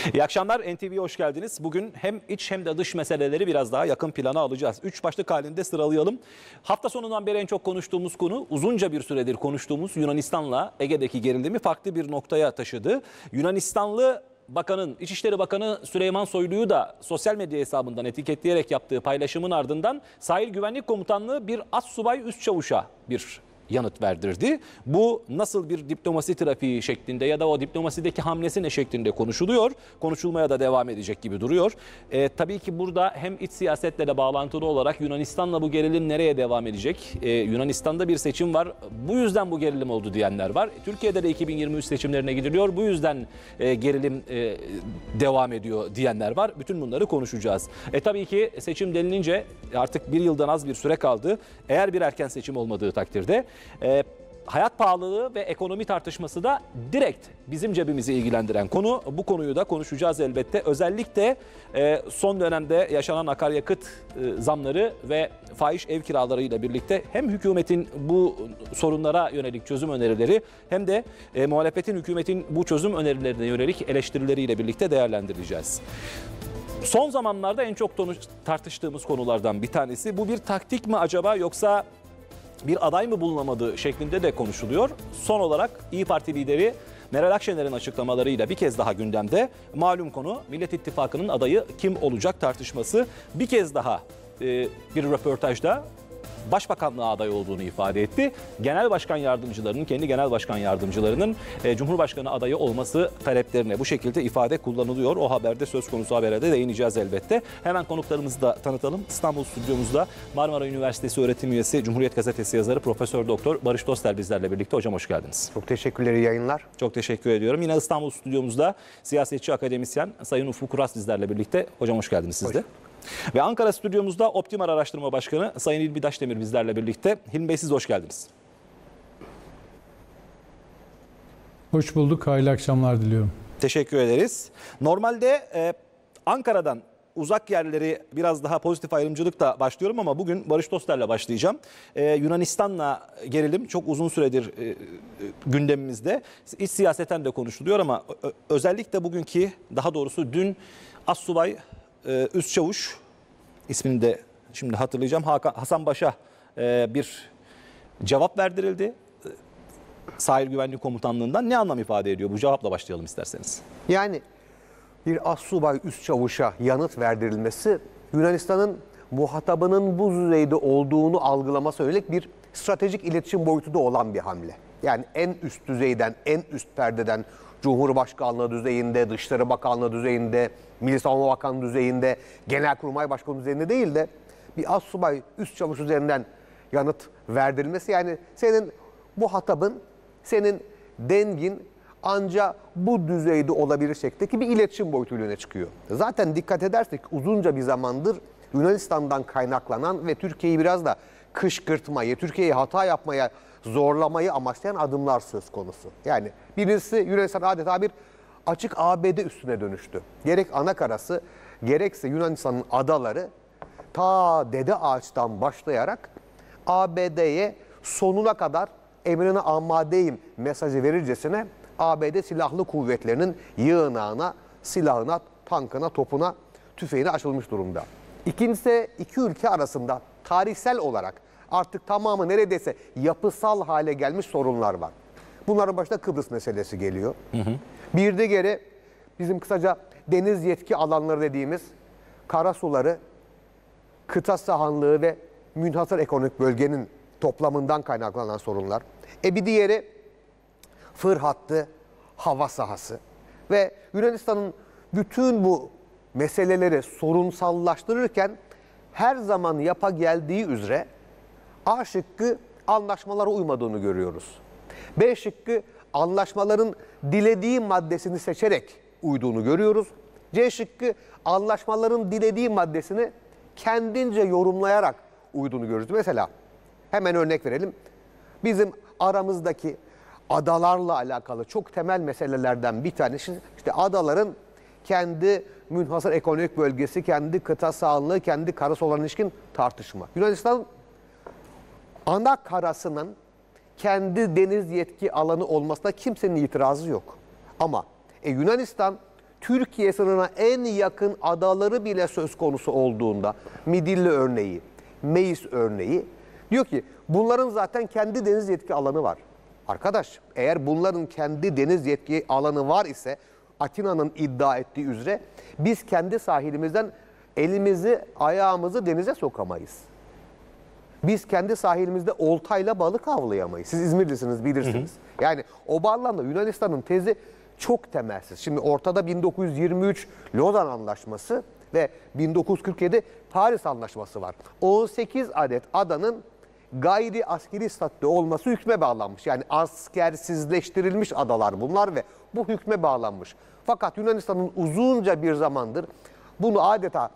İyi akşamlar, NTV'ye hoş geldiniz. Bugün hem iç hem de dış meseleleri biraz daha yakın plana alacağız. 3 başlık halinde sıralayalım. Hafta sonundan beri en çok konuştuğumuz konu, uzunca bir süredir konuştuğumuz Yunanistan'la Ege'deki gerilimi farklı bir noktaya taşıdı. Yunanistanlı Bakanın, İçişleri Bakanı Süleyman Soylu'yu da sosyal medya hesabından etiketleyerek yaptığı paylaşımın ardından Sahil Güvenlik Komutanlığı bir astsubay üst çavuşa bir yanıt verdirdi. Bu nasıl bir diplomasi trafiği şeklinde ya da o diplomasideki hamlesi ne şeklinde konuşuluyor. Konuşulmaya da devam edecek gibi duruyor. Tabii ki burada hem iç siyasetle de bağlantılı olarak Yunanistan'la bu gerilim nereye devam edecek? Yunanistan'da bir seçim var. Bu yüzden bu gerilim oldu diyenler var. Türkiye'de de 2023 seçimlerine gidiliyor. Bu yüzden gerilim devam ediyor diyenler var. Bütün bunları konuşacağız. Tabii ki seçim denilince artık bir yıldan az bir süre kaldı. Eğer bir erken seçim olmadığı takdirde hayat pahalılığı ve ekonomi tartışması da direkt bizim cebimizi ilgilendiren konu. Bu konuyu da konuşacağız elbette. Özellikle son dönemde yaşanan akaryakıt zamları ve fahiş ev kiralarıyla birlikte hem hükümetin bu sorunlara yönelik çözüm önerileri hem de muhalefetin hükümetin bu çözüm önerilerine yönelik eleştirileriyle birlikte değerlendireceğiz. Son zamanlarda en çok tartıştığımız konulardan bir tanesi. Bu bir taktik mi acaba, yoksa bir aday mı bulunamadığı şeklinde de konuşuluyor. Son olarak İYİ Parti lideri Meral Akşener'in açıklamalarıyla bir kez daha gündemde. Malum konu, Millet İttifakı'nın adayı kim olacak tartışması. Bir kez daha bir röportajda Başbakanlığa aday olduğunu ifade etti. Genel başkan yardımcılarının, kendi genel başkan yardımcılarının Cumhurbaşkanı adayı olması taleplerine bu şekilde ifade kullanılıyor. O haberde, söz konusu habere de değineceğiz elbette. Hemen konuklarımızı da tanıtalım. İstanbul stüdyomuzda Marmara Üniversitesi öğretim üyesi, Cumhuriyet Gazetesi yazarı Profesör Doktor Barış Dostel bizlerle birlikte. Hocam hoş geldiniz. Çok teşekkürler, iyi yayınlar. Çok teşekkür ediyorum. Yine İstanbul stüdyomuzda siyasetçi, akademisyen Sayın Ufuk Uras bizlerle birlikte. Hocam hoş geldiniz siz de. Ve Ankara stüdyomuzda Optimar Araştırma Başkanı Sayın Hilmi Daşdemir bizlerle birlikte. Hilmi Bey, siz hoş geldiniz. Hoş bulduk, hayırlı akşamlar diliyorum. Teşekkür ederiz. Normalde Ankara'dan uzak yerleri biraz daha pozitif ayrımcılıkla başlıyorum ama bugün Barış Dostler'le başlayacağım. Yunanistan'la gerilim çok uzun süredir gündemimizde. İç siyaseten de konuşuluyor ama özellikle bugünkü, daha doğrusu dün astsubay üst çavuş, ismini de şimdi hatırlayacağım, Hasan Baş'a bir cevap verdirildi Sahil Güvenlik Komutanlığı'ndan. Ne anlam ifade ediyor? Bu cevapla başlayalım isterseniz. Yani bir astsubay üst çavuşa yanıt verdirilmesi, Yunanistan'ın muhatabının bu düzeyde olduğunu algılaması yönelik bir stratejik iletişim boyutu da olan bir hamle. Yani en üst düzeyden, en üst perdeden, Cumhurbaşkanlığı düzeyinde, Dışişleri Bakanlığı düzeyinde, Milli Savunma Bakanlığı düzeyinde, Genelkurmay Başkanı düzeyinde değil de bir astsubay üst çavuş üzerinden yanıt verdirilmesi, yani senin muhatabın, senin dengin ancak bu düzeyde olabilir şeklindeki bir iletişim boyutuyla öne çıkıyor. Zaten dikkat edersek uzunca bir zamandır Yunanistan'dan kaynaklanan ve Türkiye'yi biraz da kışkırtmayı, Türkiye'yi hata yapmaya zorlamayı amaçlayan adımlar söz konusu. Yani birincisi, Yunanistan adeta bir açık ABD üstüne dönüştü. Gerek anakarası gerekse Yunanistan'ın adaları ta Dede Ağaç'tan başlayarak ABD'ye sonuna kadar emrine amadeyim mesajı verircesine ABD silahlı kuvvetlerinin yığınağına, silahına, tankına, topuna, tüfeğine açılmış durumda. İkincisi, iki ülke arasında tarihsel olarak artık tamamı neredeyse yapısal hale gelmiş sorunlar var. Bunların başında Kıbrıs meselesi geliyor. Bir de geri bizim kısaca deniz yetki alanları dediğimiz karasuları, kıta sahanlığı ve münhasır ekonomik bölgenin toplamından kaynaklanan sorunlar. Bir diğeri Fır hattı, hava sahası ve Yunanistan'ın bütün bu meseleleri sorunsallaştırırken her zaman yapa geldiği üzere A şıkkı anlaşmalara uymadığını görüyoruz. B şıkkı anlaşmaların dilediği maddesini seçerek uyduğunu görüyoruz. C şıkkı anlaşmaların dilediği maddesini kendince yorumlayarak uyduğunu görüyoruz. Mesela hemen örnek verelim. Bizim aramızdaki adalarla alakalı çok temel meselelerden bir tanesi işte adaların kendi münhasır ekonomik bölgesi, kendi kıta sahanlığı, kendi karası olan ilişkin tartışma. Yunanistan ana karasının kendi deniz yetki alanı olmasına kimsenin itirazı yok. Ama Yunanistan Türkiye sınırına en yakın adaları bile söz konusu olduğunda, Midilli örneği, Meis örneği, diyor ki bunların zaten kendi deniz yetki alanı var. Arkadaş, eğer bunların kendi deniz yetki alanı var ise Atina'nın iddia ettiği üzere biz kendi sahilimizden elimizi, ayağımızı denize sokamayız. Biz kendi sahilimizde oltayla balık avlayamayız. Siz İzmirlisiniz, bilirsiniz. Yani o bağlamda Yunanistan'ın tezi çok temelsiz. Şimdi ortada 1923 Lozan Anlaşması ve 1947 Paris Anlaşması var. 18 adet adanın gayri askeri statüde olması hükme bağlanmış. Yani askersizleştirilmiş adalar bunlar ve bu hükme bağlanmış. Fakat Yunanistan'ın uzunca bir zamandır bunu adeta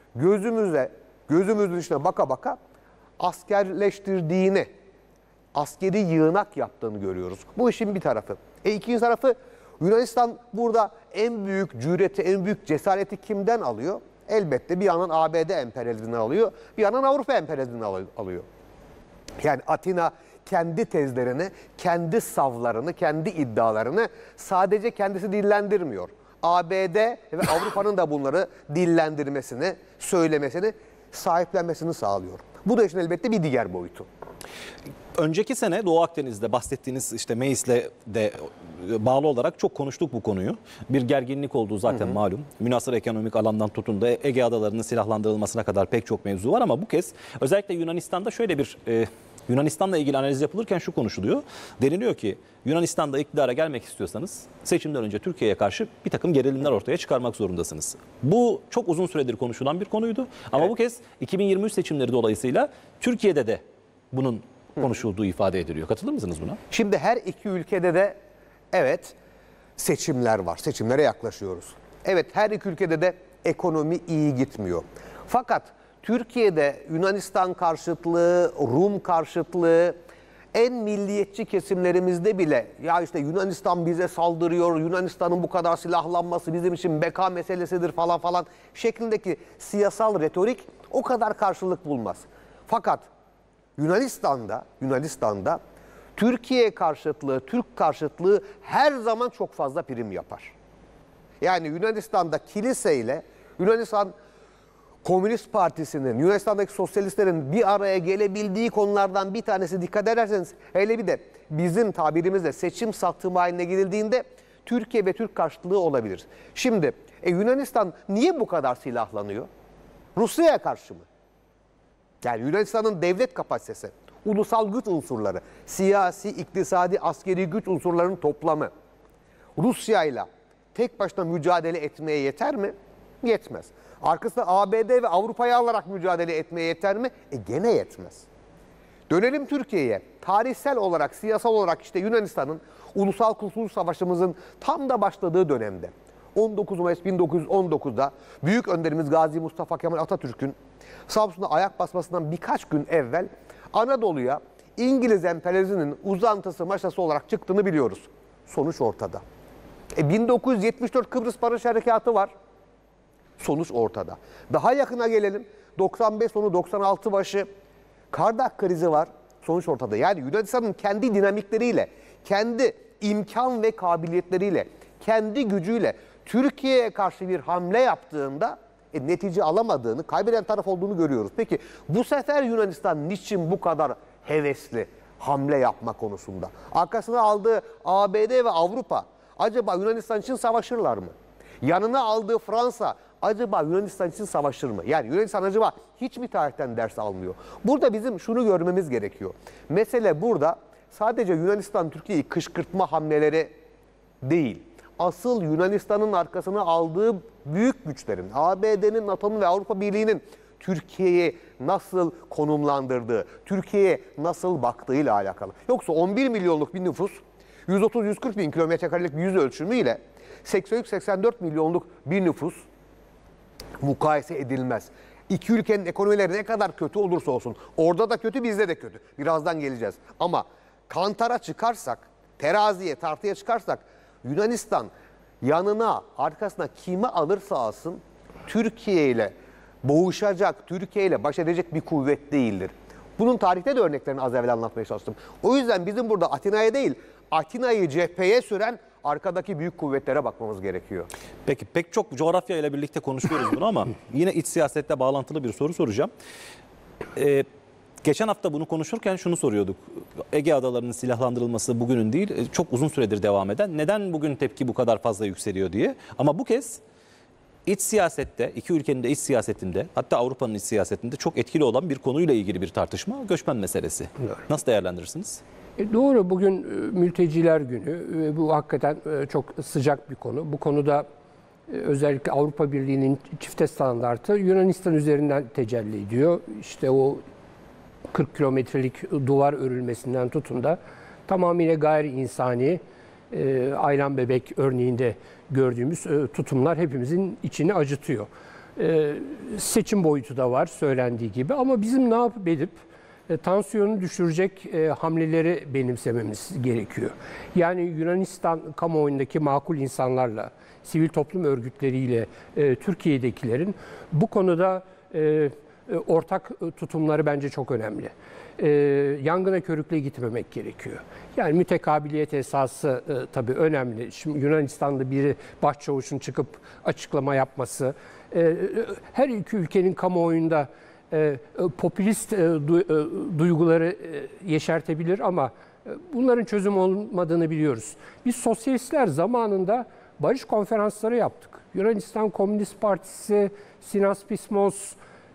gözümüzün içine baka baka askerleştirdiğini, askeri yığınak yaptığını görüyoruz. Bu işin bir tarafı. İkinci tarafı, Yunanistan burada en büyük cüreti, en büyük cesareti kimden alıyor? Elbette bir yandan ABD emperyalizmini alıyor, bir yandan Avrupa emperyalizmini alıyor. Yani Atina kendi tezlerini, kendi savlarını, kendi iddialarını sadece kendisi dillendirmiyor. ABD ve Avrupa'nın da bunları dillendirmesini, söylemesini, sahiplenmesini sağlıyor. Bu da işin elbette bir diğer boyutu. Önceki sene Doğu Akdeniz'de bahsettiğiniz işte Meis'le de bağlı olarak çok konuştuk bu konuyu. Bir gerginlik olduğu zaten malum. Münhasır ekonomik alandan tutun da Ege adalarının silahlandırılmasına kadar pek çok mevzu var ama bu kez özellikle Yunanistan'da şöyle bir Yunanistan'la ilgili analiz yapılırken şu konuşuluyor. Deniliyor ki Yunanistan'da iktidara gelmek istiyorsanız seçimden önce Türkiye'ye karşı bir takım gerilimler ortaya çıkarmak zorundasınız. Bu çok uzun süredir konuşulan bir konuydu. Ama bu kez 2023 seçimleri dolayısıyla Türkiye'de de bunun konuşulduğu ifade ediliyor. Katılır mısınız buna? Şimdi her iki ülkede de evet seçimler var. Seçimlere yaklaşıyoruz. Evet, her iki ülkede de ekonomi iyi gitmiyor. Fakat Türkiye'de Yunanistan karşıtlığı, Rum karşıtlığı, en milliyetçi kesimlerimizde bile ya işte Yunanistan bize saldırıyor, Yunanistan'ın bu kadar silahlanması bizim için beka meselesidir falan falan şeklindeki siyasal retorik o kadar karşılık bulmaz. Fakat Yunanistan'da Türkiye karşıtlığı, Türk karşıtlığı her zaman çok fazla prim yapar. Yani Yunanistan'da kiliseyle Yunanistan Komünist Partisi'nin, Yunanistan'daki sosyalistlerin bir araya gelebildiği konulardan bir tanesi, dikkat ederseniz, hele bir de bizim tabirimizle seçim satımı haline gidildiğinde Türkiye ve Türk karşıtlığı olabilir. Şimdi Yunanistan niye bu kadar silahlanıyor? Rusya'ya karşı mı? Yani Yunanistan'ın devlet kapasitesi, ulusal güç unsurları, siyasi, iktisadi, askeri güç unsurlarının toplamı Rusya'yla tek başına mücadele etmeye yeter mi? Yetmez. Arkasında ABD ve Avrupa'yı alarak mücadele etmeye yeter mi? Gene yetmez. Dönelim Türkiye'ye. Tarihsel olarak, siyasal olarak işte Yunanistan'ın Ulusal Kurtuluş Savaşımızın tam da başladığı dönemde 19 Mayıs 1919'da Büyük Önderimiz Gazi Mustafa Kemal Atatürk'ün Samsun'da ayak basmasından birkaç gün evvel Anadolu'ya İngiliz emperyalizminin uzantısı, maşası olarak çıktığını biliyoruz. Sonuç ortada. 1974 Kıbrıs Barış Harekatı var. Sonuç ortada. Daha yakına gelelim. 95 sonu 96 başı Kardak krizi var. Sonuç ortada. Yani Yunanistan'ın kendi dinamikleriyle, kendi imkan ve kabiliyetleriyle, kendi gücüyle Türkiye'ye karşı bir hamle yaptığında netice alamadığını, kaybeden taraf olduğunu görüyoruz. Peki bu sefer Yunanistan niçin bu kadar hevesli hamle yapma konusunda? Arkasına aldığı ABD ve Avrupa acaba Yunanistan için savaşırlar mı? Yanına aldığı Fransa acaba Yunanistan için savaşır mı? Yani Yunanistan acaba hiçbir tarihten ders almıyor. Burada bizim şunu görmemiz gerekiyor. Mesele burada sadece Yunanistan Türkiye'yi kışkırtma hamleleri değil. Asıl Yunanistan'ın arkasına aldığı büyük güçlerin, ABD'nin, NATO'nun ve Avrupa Birliği'nin Türkiye'yi nasıl konumlandırdığı, Türkiye'ye nasıl baktığıyla alakalı. Yoksa 11 milyonluk bir nüfus, 130-140 bin kilometrekarelik bir yüz ölçümüyle 83-84 milyonluk bir nüfus mukayese edilmez. İki ülkenin ekonomileri ne kadar kötü olursa olsun, orada da kötü, bizde de kötü. Birazdan geleceğiz. Ama kantara çıkarsak, teraziye, tartıya çıkarsak, Yunanistan yanına, arkasına kimi alırsa alsın, Türkiye ile boğuşacak, Türkiye ile baş edecek bir kuvvet değildir. Bunun tarihte de örneklerini az evvel anlatmaya çalıştım. O yüzden bizim burada Atina'ya değil, Atina'yı cepheye süren arkadaki büyük kuvvetlere bakmamız gerekiyor. Peki pek çok coğrafya ile birlikte konuşuyoruz bunu ama yine iç siyasetle bağlantılı bir soru soracağım. Geçen hafta bunu konuşurken şunu soruyorduk. Ege Adaları'nın silahlandırılması bugünün değil, çok uzun süredir devam eden. Neden bugün tepki bu kadar fazla yükseliyor diye. Ama bu kez iç siyasette, iki ülkenin de iç siyasetinde, hatta Avrupa'nın iç siyasetinde çok etkili olan bir konuyla ilgili bir tartışma, göçmen meselesi. Doğru. Nasıl değerlendirirsiniz? Doğru, bugün mülteciler günü ve bu hakikaten çok sıcak bir konu. Bu konuda özellikle Avrupa Birliği'nin çifte standartı Yunanistan üzerinden tecelli ediyor. İşte o 40 kilometrelik duvar örülmesinden tutun da tamamıyla gayri insani, Aylan Bebek örneğinde gördüğümüz tutumlar hepimizin içini acıtıyor. Seçim boyutu da var söylendiği gibi ama bizim ne yapıp edip tansiyonu düşürecek hamleleri benimsememiz gerekiyor. Yani Yunanistan kamuoyundaki makul insanlarla, sivil toplum örgütleriyle Türkiye'dekilerin bu konuda ortak tutumları bence çok önemli. Yangına körükle gitmemek gerekiyor. Yani mütekabiliyet esası tabii önemli. Şimdi Yunanistan'da biri başçavuşun çıkıp açıklama yapması, her iki ülkenin kamuoyunda popülist duyguları yeşertebilir ama bunların çözüm olmadığını biliyoruz. Biz sosyalistler zamanında barış konferansları yaptık. Yunanistan Komünist Partisi, Sinaspismos,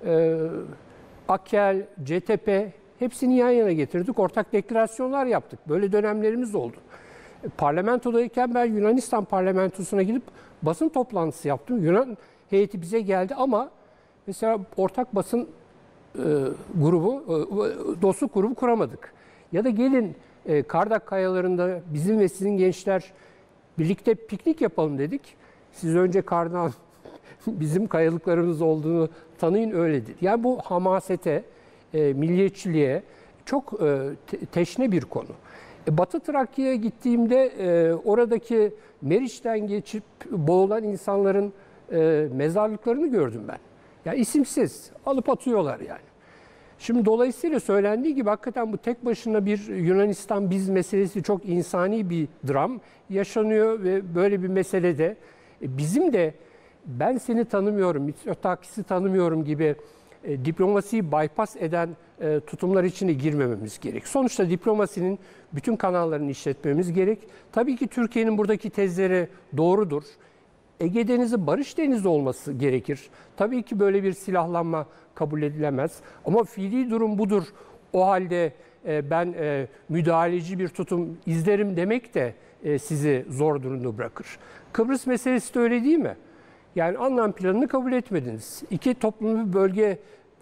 Akel, CTP hepsini yan yana getirdik. Ortak deklarasyonlar yaptık. Böyle dönemlerimiz oldu. Parlamentodayken ben Yunanistan parlamentosuna gidip basın toplantısı yaptım. Yunan heyeti bize geldi ama mesela ortak basın grubu, dostluk grubu kuramadık. Ya da gelin Kardak Kayaları'nda bizim ve sizin gençler birlikte piknik yapalım dedik. Siz önce kardan bizim kayalıklarımız olduğunu tanıyın öyledir. Yani bu hamasete, milliyetçiliğe çok teşne bir konu. Batı Trakya'ya gittiğimde oradaki Meriç'ten geçip boğulan insanların mezarlıklarını gördüm ben. Ya isimsiz alıp atıyorlar yani. Şimdi dolayısıyla söylendiği gibi hakikaten bu tek başına bir Yunanistan biz meselesi çok insani bir dram yaşanıyor ve böyle bir meselede bizim de ben seni tanımıyorum, Mitsotakis'i tanımıyorum gibi diplomasiyi bypass eden tutumlar içine girmememiz gerek. Sonuçta diplomasinin bütün kanallarını işletmemiz gerek. Tabii ki Türkiye'nin buradaki tezleri doğrudur. Ege Denizi barış denizi olması gerekir. Tabii ki böyle bir silahlanma kabul edilemez. Ama fiili durum budur. O halde ben müdahaleci bir tutum izlerim demek de sizi zor durumda bırakır. Kıbrıs meselesi de öyle değil mi? Yani anlam planını kabul etmediniz. İki toplumlu bölge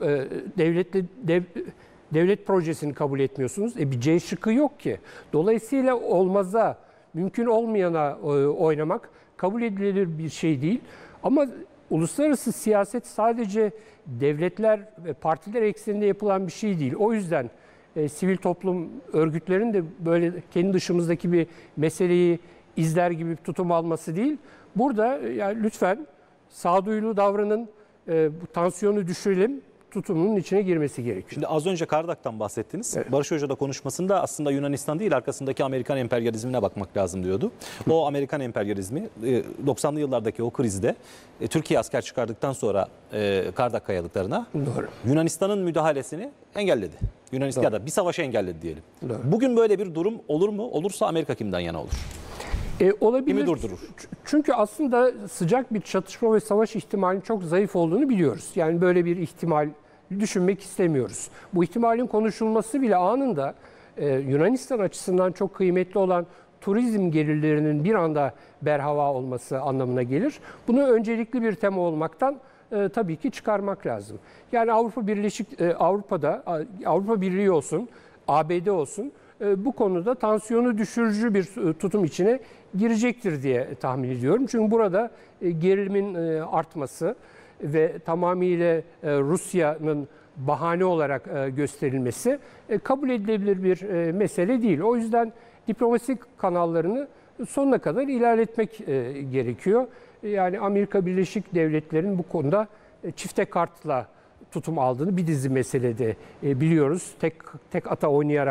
devlet projesini kabul etmiyorsunuz. Bir C şıkkı yok ki. Dolayısıyla olmaza, mümkün olmayana oynamak kabul edilir bir şey değil. Ama uluslararası siyaset sadece devletler ve partiler ekseninde yapılan bir şey değil. O yüzden sivil toplum örgütlerinin de böyle kendi dışımızdaki bir meseleyi izler gibi bir tutum alması değil. Burada yani lütfen sağduyulu davranın, bu tansiyonu düşürelim, tutumunun içine girmesi gerekiyor. Şimdi az önce Kardak'tan bahsettiniz. Evet. Barış Hoca da konuşmasında aslında Yunanistan değil arkasındaki Amerikan emperyalizmine bakmak lazım diyordu. O Amerikan emperyalizmi 90'lı yıllardaki o krizde Türkiye asker çıkardıktan sonra Kardak kayalıklarına Doğru. Yunanistan'ın müdahalesini engelledi. Yunanistan ya da bir savaşı engelledi diyelim. Doğru. Bugün böyle bir durum olur mu? Olursa Amerika kimden yana olur? Olabilir. Kimi durdurur? Çünkü aslında sıcak bir çatışma ve savaş ihtimalinin çok zayıf olduğunu biliyoruz. Yani böyle bir ihtimal düşünmek istemiyoruz. Bu ihtimalin konuşulması bile anında Yunanistan açısından çok kıymetli olan turizm gelirlerinin bir anda berhava olması anlamına gelir. Bunu öncelikli bir tema olmaktan tabii ki çıkarmak lazım. Yani Avrupa'da Avrupa Birliği olsun, ABD olsun bu konuda tansiyonu düşürücü bir tutum içine girecektir diye tahmin ediyorum. Çünkü burada gerilimin artması ve tamamıyla Rusya'nın bahane olarak gösterilmesi kabul edilebilir bir mesele değil. O yüzden diplomatik kanallarını sonuna kadar ilerletmek gerekiyor. Yani Amerika Birleşik Devletleri'nin bu konuda çifte kartla tutum aldığını bir dizi meselede biliyoruz. Tek ata oynayarak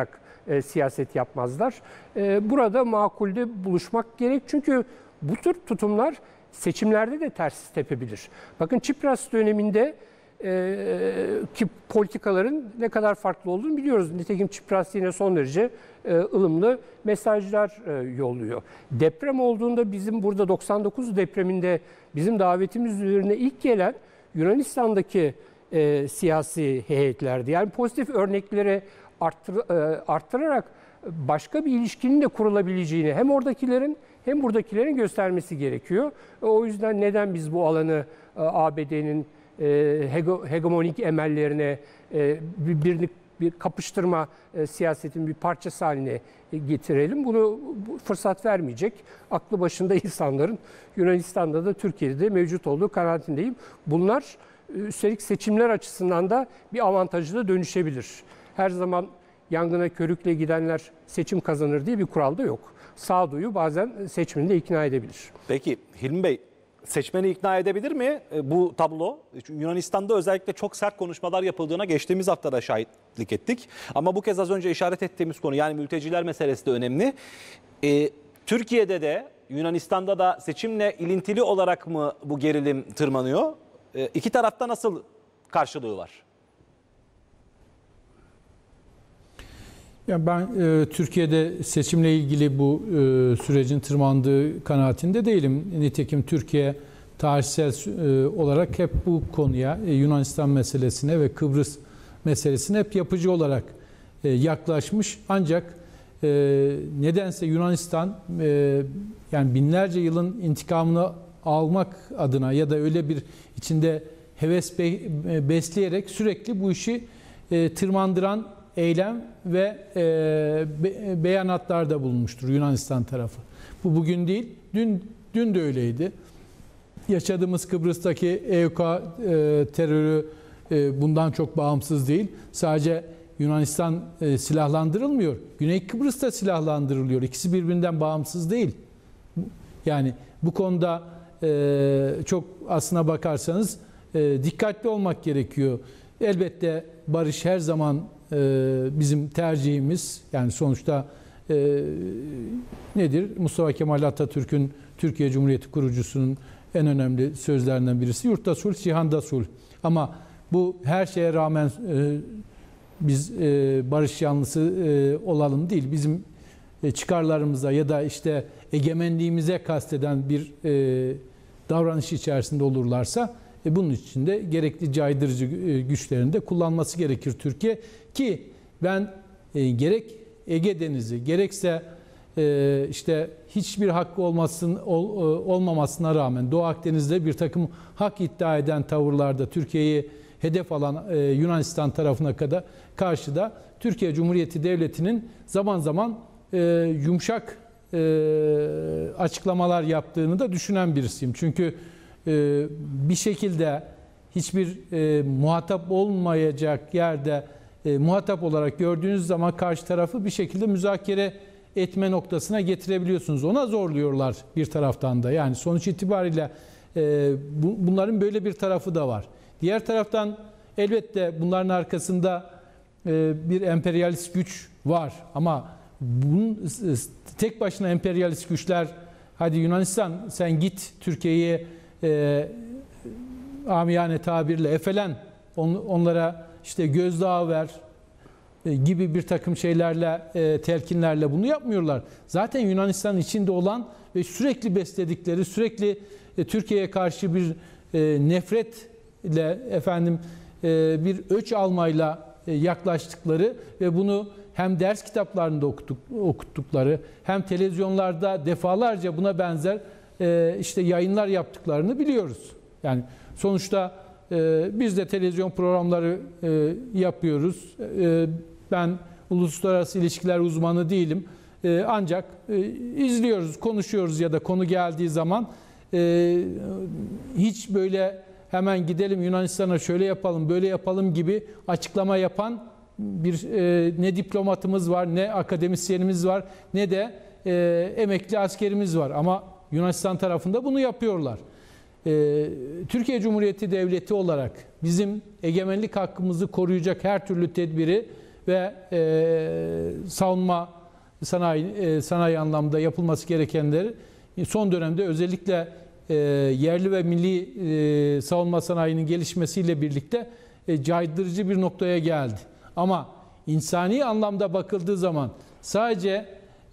siyaset yapmazlar. Burada makulde buluşmak gerek. Çünkü bu tür tutumlar seçimlerde de ters tepebilir. Bakın Tsipras döneminde ki politikaların ne kadar farklı olduğunu biliyoruz. Nitekim Tsipras yine son derece ılımlı mesajlar yolluyor. Deprem olduğunda bizim burada 99 depreminde bizim davetimiz üzerine ilk gelen Yunanistan'daki siyasi heyetlerdi. Yani pozitif örnekleri arttırarak başka bir ilişkinin de kurulabileceğini hem oradakilerin hem buradakilerin göstermesi gerekiyor. O yüzden neden biz bu alanı ABD'nin hegemonik emellerine bir kapıştırma siyasetin bir parçası haline getirelim. Bunu fırsat vermeyecek aklı başında insanların Yunanistan'da da Türkiye'de de mevcut olduğu kanaatindeyim. Bunlar üstelik seçimler açısından da bir avantajı da dönüşebilir. Her zaman yangına körükle gidenler seçim kazanır diye bir kural da yok. Sağduyu bazen seçmeni de ikna edebilir. Peki Hilmi Bey, seçmeni ikna edebilir mi bu tablo? Çünkü Yunanistan'da özellikle çok sert konuşmalar yapıldığına geçtiğimiz haftada şahitlik ettik. Ama bu kez az önce işaret ettiğimiz konu, yani mülteciler meselesi de önemli. Türkiye'de de Yunanistan'da da seçimle ilintili olarak mı bu gerilim tırmanıyor? İki tarafta nasıl karşılığı var? Ya ben Türkiye'de seçimle ilgili bu sürecin tırmandığı kanaatinde değilim. Nitekim Türkiye tarihsel olarak hep bu konuya, Yunanistan meselesine ve Kıbrıs meselesine hep yapıcı olarak yaklaşmış. Ancak nedense Yunanistan yani binlerce yılın intikamını almak adına ya da öyle bir içinde heves besleyerek sürekli bu işi tırmandıran eylem ve beyanatlarda bulunmuştur Yunanistan tarafı. Bu bugün değil, dün de öyleydi. Yaşadığımız Kıbrıs'taki EOK terörü bundan çok bağımsız değil. Sadece Yunanistan silahlandırılmıyor. Güney Kıbrıs da silahlandırılıyor. İkisi birbirinden bağımsız değil. Yani bu konuda çok aslına bakarsanız dikkatli olmak gerekiyor. Elbette barış her zaman bizim tercihimiz. Yani sonuçta nedir? Mustafa Kemal Atatürk'ün Türkiye Cumhuriyeti kurucusunun en önemli sözlerinden birisi yurtta sulh, cihanda sulh. Ama bu her şeye rağmen biz barış yanlısı olalım değil. Bizim çıkarlarımıza ya da işte egemenliğimize kasteden bir davranış içerisinde olurlarsa bunun için de gerekli caydırıcı güçlerini de kullanması gerekir Türkiye. Ki ben gerek Ege Denizi gerekse işte hiçbir hakkı olmamasına rağmen Doğu Akdeniz'de bir takım hak iddia eden tavırlarda Türkiye'yi hedef alan Yunanistan tarafına kadar karşıda Türkiye Cumhuriyeti Devleti'nin zaman zaman yumuşak açıklamalar yaptığını da düşünen birisiyim. Çünkü bir şekilde hiçbir muhatap olmayacak yerde muhatap olarak gördüğünüz zaman karşı tarafı bir şekilde müzakere etme noktasına getirebiliyorsunuz. Ona zorluyorlar bir taraftan da. Yani sonuç itibariyle bunların böyle bir tarafı da var. Diğer taraftan elbette bunların arkasında bir emperyalist güç var. Ama bunun tek başına emperyalist güçler, hadi Yunanistan sen git Türkiye'yi amiyane tabirle efelen, onlara işte gözdağı ver gibi bir takım şeylerle, telkinlerle bunu yapmıyorlar. Zaten Yunanistan içinde olan ve sürekli besledikleri, sürekli Türkiye'ye karşı bir nefretle bir öç almayla yaklaştıkları ve bunu hem ders kitaplarında okuttukları hem televizyonlarda defalarca buna benzer işte yayınlar yaptıklarını biliyoruz. Yani sonuçta biz de televizyon programları yapıyoruz. Ben uluslararası ilişkiler uzmanı değilim. Ancak izliyoruz, konuşuyoruz ya da konu geldiği zaman hiç böyle hemen gidelim Yunanistan'a şöyle yapalım, böyle yapalım gibi açıklama yapan bir ne diplomatımız var, ne akademisyenimiz var, ne de emekli askerimiz var. Ama Yunanistan tarafında bunu yapıyorlar. Türkiye Cumhuriyeti Devleti olarak bizim egemenlik hakkımızı koruyacak her türlü tedbiri ve savunma sanayi anlamda yapılması gerekenleri son dönemde özellikle yerli ve milli savunma sanayinin gelişmesiyle birlikte caydırıcı bir noktaya geldi. Ama insani anlamda bakıldığı zaman sadece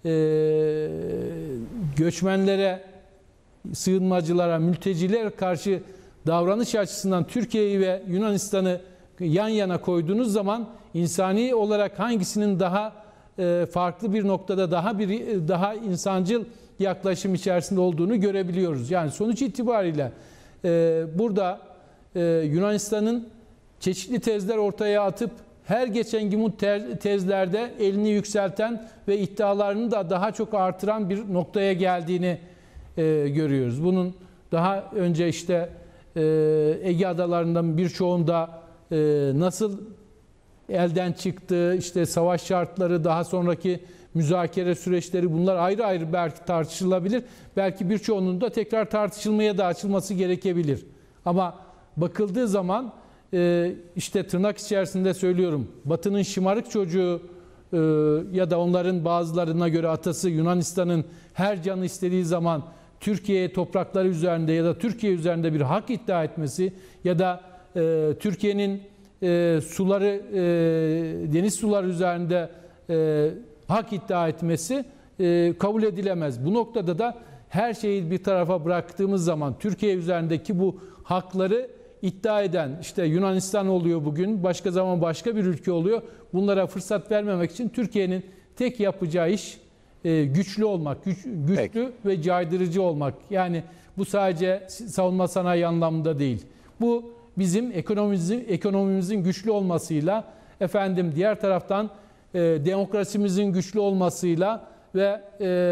göçmenlere, sığınmacılara, mültecilere karşı davranış açısından Türkiye'yi ve Yunanistan'ı yan yana koyduğunuz zaman insani olarak hangisinin daha farklı bir noktada daha insancıl yaklaşım içerisinde olduğunu görebiliyoruz. Yani sonuç itibariyle burada Yunanistan'ın çeşitli tezler ortaya atıp her geçen gün bu tezlerde elini yükselten ve iddialarını da daha çok artıran bir noktaya geldiğini görüyoruz. Bunun daha önce işte Ege adalarından birçoğunda nasıl elden çıktığı, işte savaş şartları, daha sonraki müzakere süreçleri, bunlar ayrı ayrı belki tartışılabilir. Belki birçoğunun da tekrar tartışılmaya da açılması gerekebilir. Ama bakıldığı zaman işte tırnak içerisinde söylüyorum, Batı'nın şımarık çocuğu ya da onların bazılarına göre atası Yunanistan'ın her canı istediği zaman Türkiye toprakları üzerinde ya da Türkiye üzerinde bir hak iddia etmesi ya da Türkiye'nin suları, deniz suları üzerinde hak iddia etmesi kabul edilemez. Bu noktada da her şeyi bir tarafa bıraktığımız zaman Türkiye üzerindeki bu hakları iddia eden, işte Yunanistan oluyor bugün, başka zaman başka bir ülke oluyor. Bunlara fırsat vermemek için Türkiye'nin tek yapacağı iş güçlü olmak, güçlü ve caydırıcı olmak. Yani bu sadece savunma sanayi anlamında değil. Bu bizim ekonomimizin güçlü olmasıyla, diğer taraftan demokrasimizin güçlü olmasıyla ve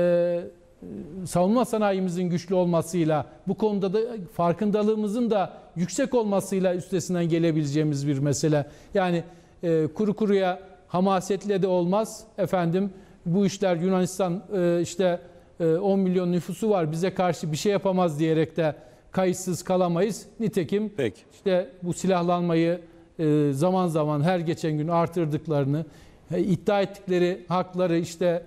savunma sanayimizin güçlü olmasıyla, bu konuda da farkındalığımızın da yüksek olmasıyla üstesinden gelebileceğimiz bir mesele. Yani kuru kuruya hamasetle de olmaz. Bu işler Yunanistan işte 10 milyon nüfusu var, bize karşı bir şey yapamaz diyerek de kayıtsız kalamayız. Nitekim işte bu silahlanmayı zaman zaman her geçen gün artırdıklarını, iddia ettikleri hakları işte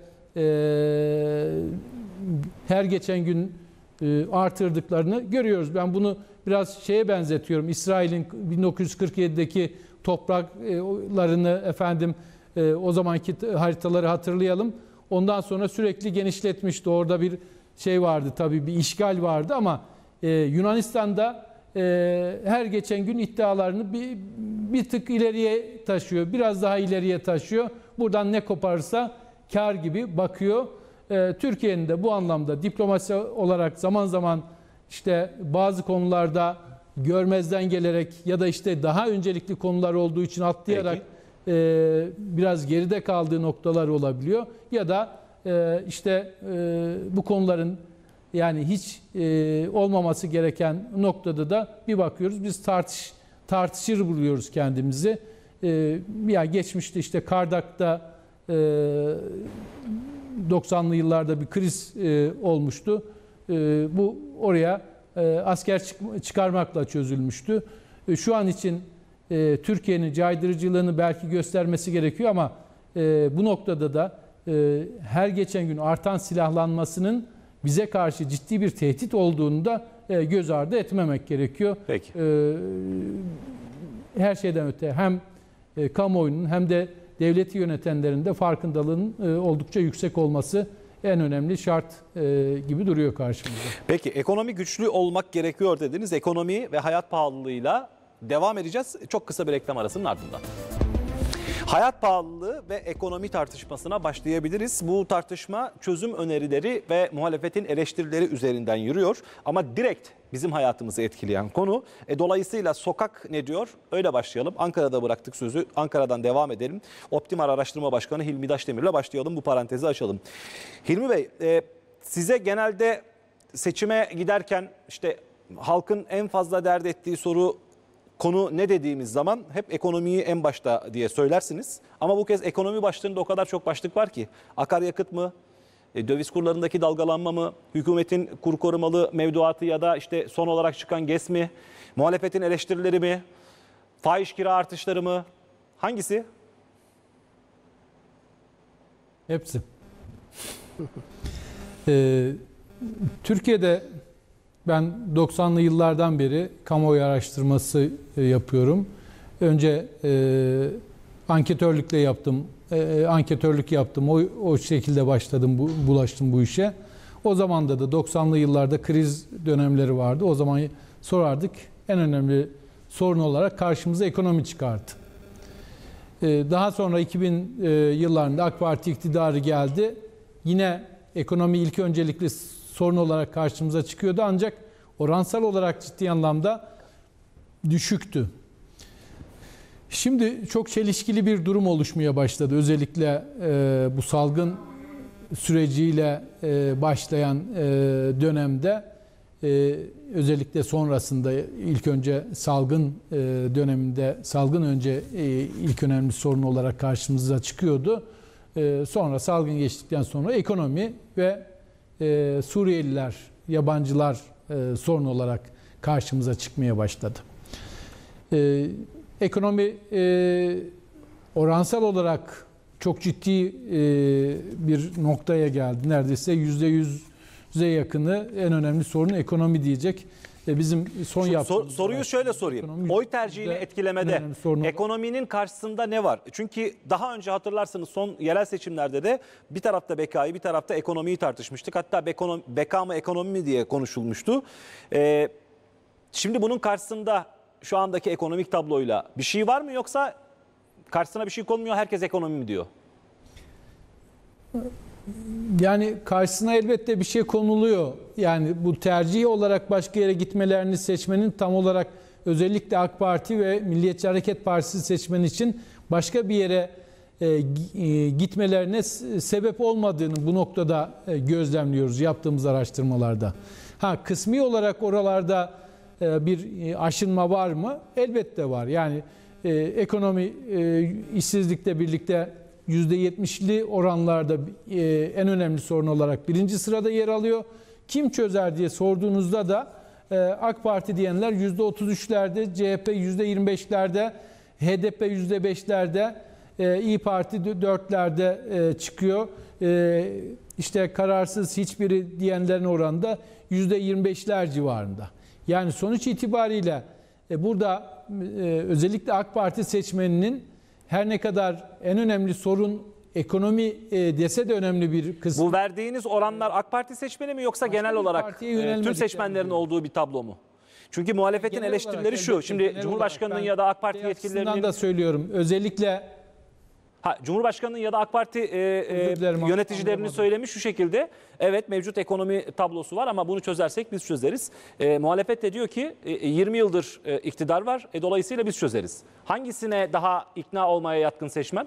her geçen gün artırdıklarını görüyoruz. Ben bunu biraz şeye benzetiyorum. İsrail'in 1947'deki topraklarını o zamanki haritaları hatırlayalım. Ondan sonra sürekli genişletmişti. Orada bir şey vardı, tabii bir işgal vardı ama Yunanistan'da her geçen gün iddialarını bir tık ileriye taşıyor. Biraz daha ileriye taşıyor. Buradan ne koparırsa kar gibi bakıyor. Türkiye'nin de bu anlamda diplomasi olarak zaman zaman işte bazı konularda görmezden gelerek ya da işte daha öncelikli konular olduğu için atlayarak biraz geride kaldığı noktalar olabiliyor. Ya da bu konuların yani hiç olmaması gereken noktada da bir bakıyoruz. Biz tartışır buluyoruz kendimizi. Ya geçmişte işte Kardak'ta 90'lı yıllarda bir kriz olmuştu. Bu oraya asker çıkarmakla çözülmüştü. Şu an için Türkiye'nin caydırıcılığını belki göstermesi gerekiyor ama bu noktada da her geçen gün artan silahlanmasının bize karşı ciddi bir tehdit olduğunu da göz ardı etmemek gerekiyor. Peki. Her şeyden öte hem kamuoyunun hem de devleti yönetenlerin de farkındalığının oldukça yüksek olması en önemli şart gibi duruyor karşımızda. Peki ekonomi güçlü olmak gerekiyor dediniz. Ekonomi ve hayat pahalılığıyla devam edeceğiz. Çok kısa bir reklam arasının ardından. Hayat pahalılığı ve ekonomi tartışmasına başlayabiliriz. Bu tartışma çözüm önerileri ve muhalefetin eleştirileri üzerinden yürüyor. Ama direkt bizim hayatımızı etkileyen konu. Dolayısıyla sokak ne diyor? Öyle başlayalım. Ankara'da bıraktık sözü. Ankara'dan devam edelim. Optimar Araştırma Başkanı Hilmi Daşdemir'le başlayalım. Bu parantezi açalım. Hilmi Bey, size genelde seçime giderken işte halkın en fazla dert ettiği konu ne dediğimiz zaman hep ekonomiyi en başta diye söylersiniz. Ama bu kez ekonomi başlığında o kadar çok başlık var ki. Akaryakıt mı, döviz kurlarındaki dalgalanma mı, hükümetin kur korumalı mevduatı ya da işte son olarak çıkan GES mi, muhalefetin eleştirileri mi, faiz kira artışları mı? Hangisi? Hepsi. Türkiye'de ben 90'lı yıllardan beri kamuoyu araştırması yapıyorum. Önce anketörlükle yaptım. Anketörlük yaptım. O şekilde başladım, bulaştım bu işe. O zaman da 90'lı yıllarda kriz dönemleri vardı. O zaman sorardık. En önemli sorun olarak karşımıza ekonomi çıkardı. Daha sonra 2000 yıllarında AK Parti iktidarı geldi. Yine ekonomi ilk öncelikli sorun olarak karşımıza çıkıyordu. Ancak oransal olarak ciddi anlamda düşüktü. Şimdi çok çelişkili bir durum oluşmaya başladı. Özellikle bu salgın süreciyle başlayan dönemde, özellikle sonrasında ilk önce salgın döneminde, salgın önce ilk önemli sorun olarak karşımıza çıkıyordu. Sonra salgın geçtikten sonra ekonomi ve Suriyeliler, yabancılar sorun olarak karşımıza çıkmaya başladı. Ekonomi oransal olarak çok ciddi bir noktaya geldi. Neredeyse %100'e yakını en önemli sorun ekonomi diyecek. Bizim son yaptığımız... Soruyu şöyle sorayım. Oy tercihini etkilemede ekonominin karşısında ne var? Çünkü daha önce hatırlarsanız son yerel seçimlerde de bir tarafta bekayı, bir tarafta ekonomiyi tartışmıştık. Hatta beka mı ekonomi mi diye konuşulmuştu. Şimdi bunun karşısında şu andaki ekonomik tabloyla bir şey var mı, yoksa karşısına bir şey konmuyor, herkes ekonomi mi diyor? Yani karşısına elbette bir şey konuluyor. Yani bu tercih olarak başka yere gitmelerini seçmenin tam olarak, özellikle AK Parti ve Milliyetçi Hareket Partisi seçmen için başka bir yere gitmelerine sebep olmadığını bu noktada gözlemliyoruz yaptığımız araştırmalarda. Kısmi olarak oralarda bir aşınma var mı? Elbette var. Yani ekonomi işsizlikle birlikte %70'li oranlarda en önemli sorun olarak birinci sırada yer alıyor. Kim çözer diye sorduğunuzda da AK Parti diyenler %33'lerde, CHP %25'lerde, HDP %5'lerde, İYİ Parti 4'lerde çıkıyor. İşte kararsız hiçbiri diyenlerin oranında %25'ler civarında. Yani sonuç itibariyle burada özellikle AK Parti seçmeninin her ne kadar en önemli sorun ekonomi dese de önemli bir kısmı. Bu verdiğiniz oranlar AK Parti seçmeni mi, yoksa genel olarak tüm seçmenlerin olduğu bir tablo mu? Çünkü muhalefetin Genel eleştirileri olarak, şu. elbette, Şimdi genel Cumhurbaşkanı'nın olarak ya da AK Parti yetkililerinin... da söylüyorum. Özellikle Cumhurbaşkanı'nın ya da AK Parti yöneticilerinin söylemiş şu şekilde. Evet, mevcut ekonomi tablosu var ama bunu çözersek biz çözeriz. Muhalefet de diyor ki 20 yıldır iktidar var. Dolayısıyla biz çözeriz. Hangisine daha ikna olmaya yatkın seçmen?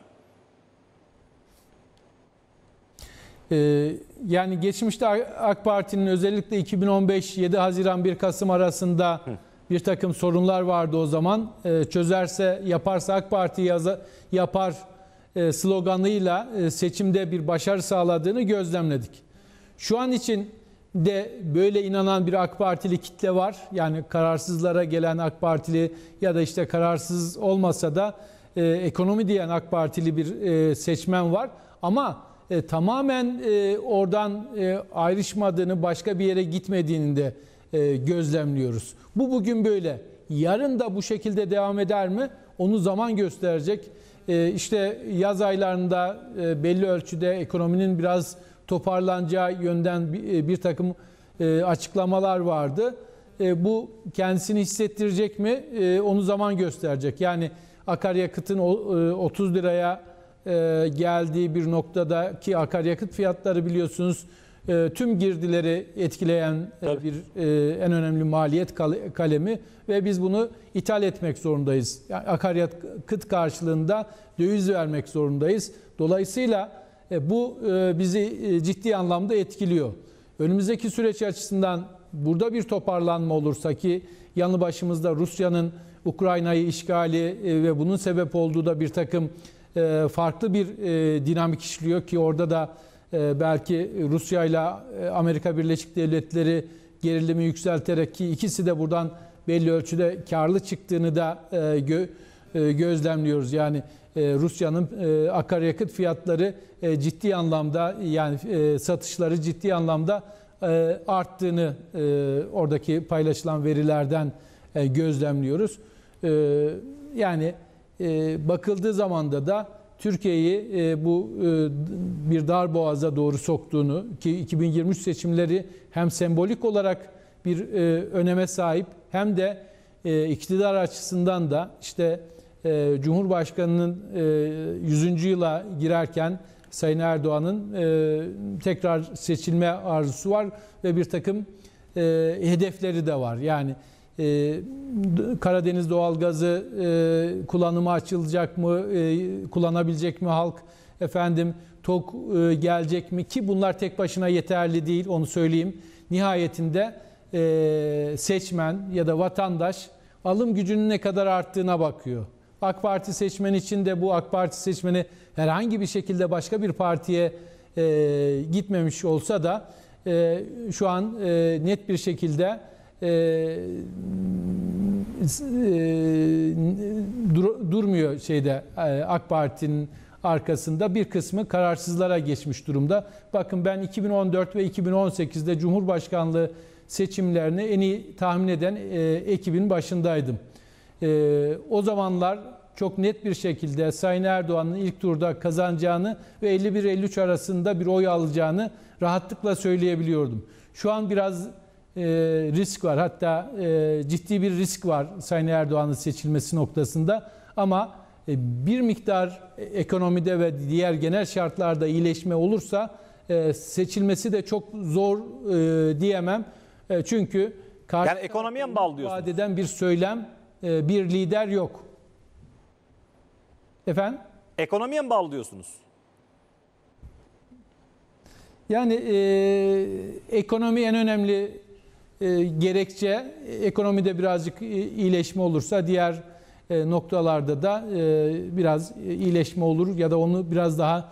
Yani geçmişte AK Parti'nin özellikle 2015 7 Haziran 1 Kasım arasında bir takım sorunlar vardı o zaman. Çözerse, yaparsa AK Parti yapar sloganıyla seçimde bir başarı sağladığını gözlemledik. Şu an için de böyle inanan bir AK Partili kitle var. Yani kararsızlara gelen AK Partili ya da işte kararsız olmasa da ekonomi diyen AK Partili bir seçmen var. Ama tamamen oradan ayrışmadığını, başka bir yere gitmediğini de gözlemliyoruz. Bu bugün böyle. Yarın da bu şekilde devam eder mi? Onu zaman gösterecek. İşte yaz aylarında belli ölçüde ekonominin biraz toparlanacağı yönden bir takım açıklamalar vardı. Bu kendisini hissettirecek mi? Onu zaman gösterecek. Yani akaryakıtın 30 liraya geldiği bir noktadaki akaryakıt fiyatları biliyorsunuz tüm girdileri etkileyen bir en önemli maliyet kalemi ve biz bunu ithal etmek zorundayız. Yani akaryakıt karşılığında döviz vermek zorundayız. Dolayısıyla bu bizi ciddi anlamda etkiliyor. Önümüzdeki süreç açısından burada bir toparlanma olursa, ki yanı başımızda Rusya'nın Ukrayna'yı işgali ve bunun sebep olduğu da bir takım farklı bir dinamik işliyor ki orada da belki Rusya ile Amerika Birleşik Devletleri gerilimi yükselterek, ki ikisi de buradan belli ölçüde karlı çıktığını da gözlemliyoruz. Yani Rusya'nın akaryakıt fiyatları ciddi anlamda, yani satışları ciddi anlamda arttığını oradaki paylaşılan verilerden gözlemliyoruz. Yani bakıldığı zamanda da Türkiye'yi bu bir darboğaza doğru soktuğunu, ki 2023 seçimleri hem sembolik olarak bir öneme sahip hem de iktidar açısından da işte Cumhurbaşkanı'nın 100. yıla girerken Sayın Erdoğan'ın tekrar seçilme arzusu var ve bir takım hedefleri de var. Yani Karadeniz doğalgazı kullanıma açılacak mı, kullanabilecek mi halk, efendim TOG gelecek mi, ki bunlar tek başına yeterli değil, onu söyleyeyim. Nihayetinde seçmen ya da vatandaş alım gücünün ne kadar arttığına bakıyor. AK Parti seçmeni için de bu AK Parti seçmeni herhangi bir şekilde başka bir partiye gitmemiş olsa da şu an net bir şekilde durmuyor AK Parti'nin arkasında, bir kısmı kararsızlara geçmiş durumda. Bakın ben 2014 ve 2018'de Cumhurbaşkanlığı seçimlerini en iyi tahmin eden ekibin başındaydım. O zamanlar çok net bir şekilde Sayın Erdoğan'ın ilk turda kazanacağını ve 51-53 arasında bir oy alacağını rahatlıkla söyleyebiliyordum. Şu an biraz risk var, hatta ciddi bir risk var Sayın Erdoğan'ın seçilmesi noktasında, ama bir miktar ekonomide ve diğer genel şartlarda iyileşme olursa seçilmesi de çok zor diyemem. Çünkü yani ekonomiye mi bağlıyorsunuz? Vadeden bir söylem, bir lider yok. Efendim? Ekonomiye mi bağlıyorsunuz? Yani ekonomi en önemli gerekçe. Ekonomide birazcık iyileşme olursa diğer noktalarda da biraz iyileşme olur ya da onu biraz daha